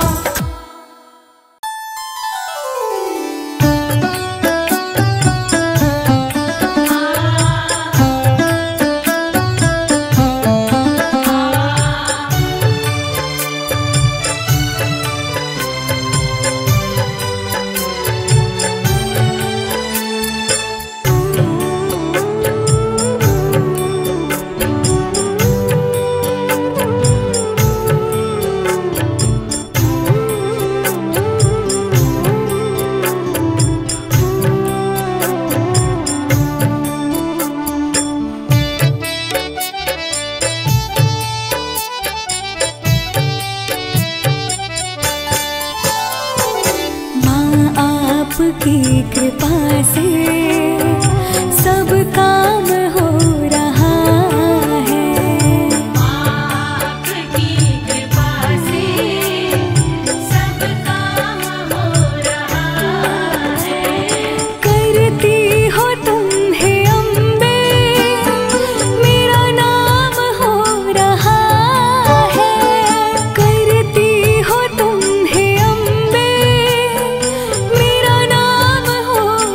आपकी कृपा से सब काम हो रहा है। आपकी कृपा से सब काम हो रहा है। करती हो तुम हे अम्बे, मेरा नाम हो रहा है। करती हो तुम हे अम्बे, मेरा नाम हो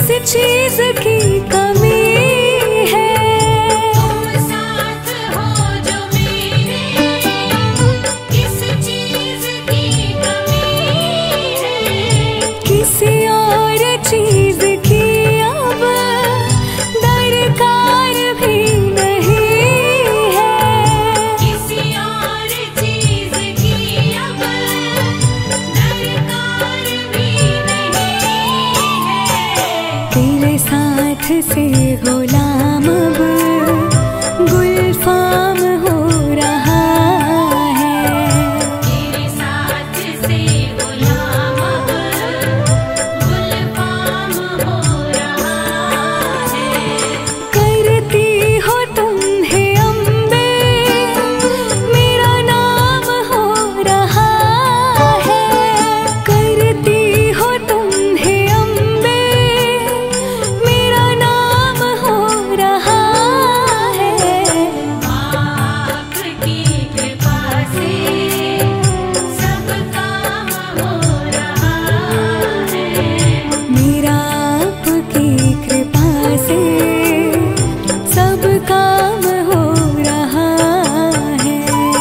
किस चीज की कमी है, तुम साथ हो जो मेरे, किस चीज की कमी है। किसी और चीज की अब दरकार भी नहीं है, किसी और चीज की अब दरकार भी नहीं है। तेरे साथ से गुलाम अब गुलफाम हो रहा है, तेरे साथ से गुलाम अब गुलफाम हो रहा है। करती हो तुम है अम्बे, मेरा नाम हो रहा है। करती हो तुम है अम्बे, मेरा नाम हो रहा है। आपकी कृपा से सब काम हो रहा है, मेरा आपकी कृपा से सब काम हो रहा है।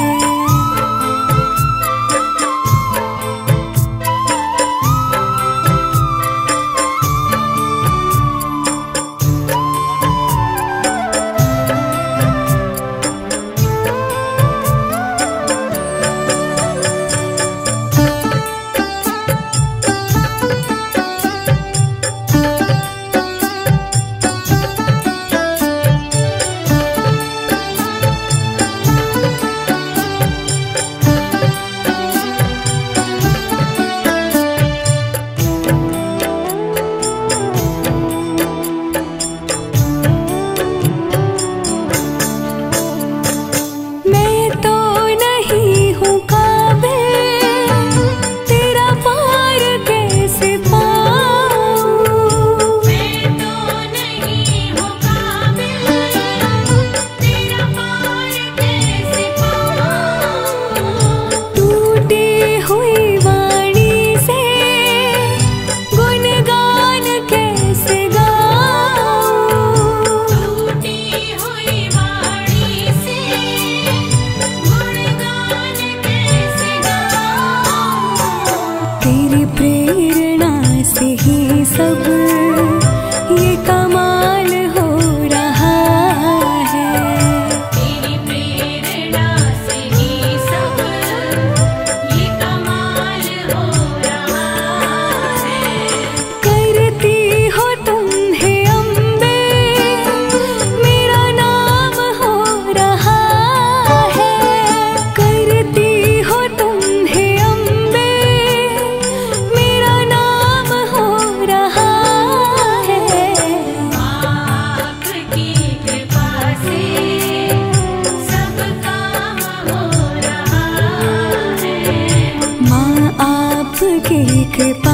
मैं तो नहीं हूँ काबिल, तेरा पार कैसे पाऊँ। मैं तो नहीं हूँ काबिल, तेरा पार कैसे पाऊँ। टूटी हुई वाणी से गुणगान कैसे गाऊँ। टूटी हुई वाणी से गुणगान कैसे गाऊँ। तेरी प्रेरणा से ही सब ये कमाल हो रहा है। तेरी प्रेरणा से ही सब ये कमाल हो रहा है। करती हो तुम है अम्बे, मेरा नाम हो रहा है। करती हो तुम है अम्बे, मेरा नाम हो रहा है। आपकी कृपा से सब काम हो रहा है, माँ आपकी कृपा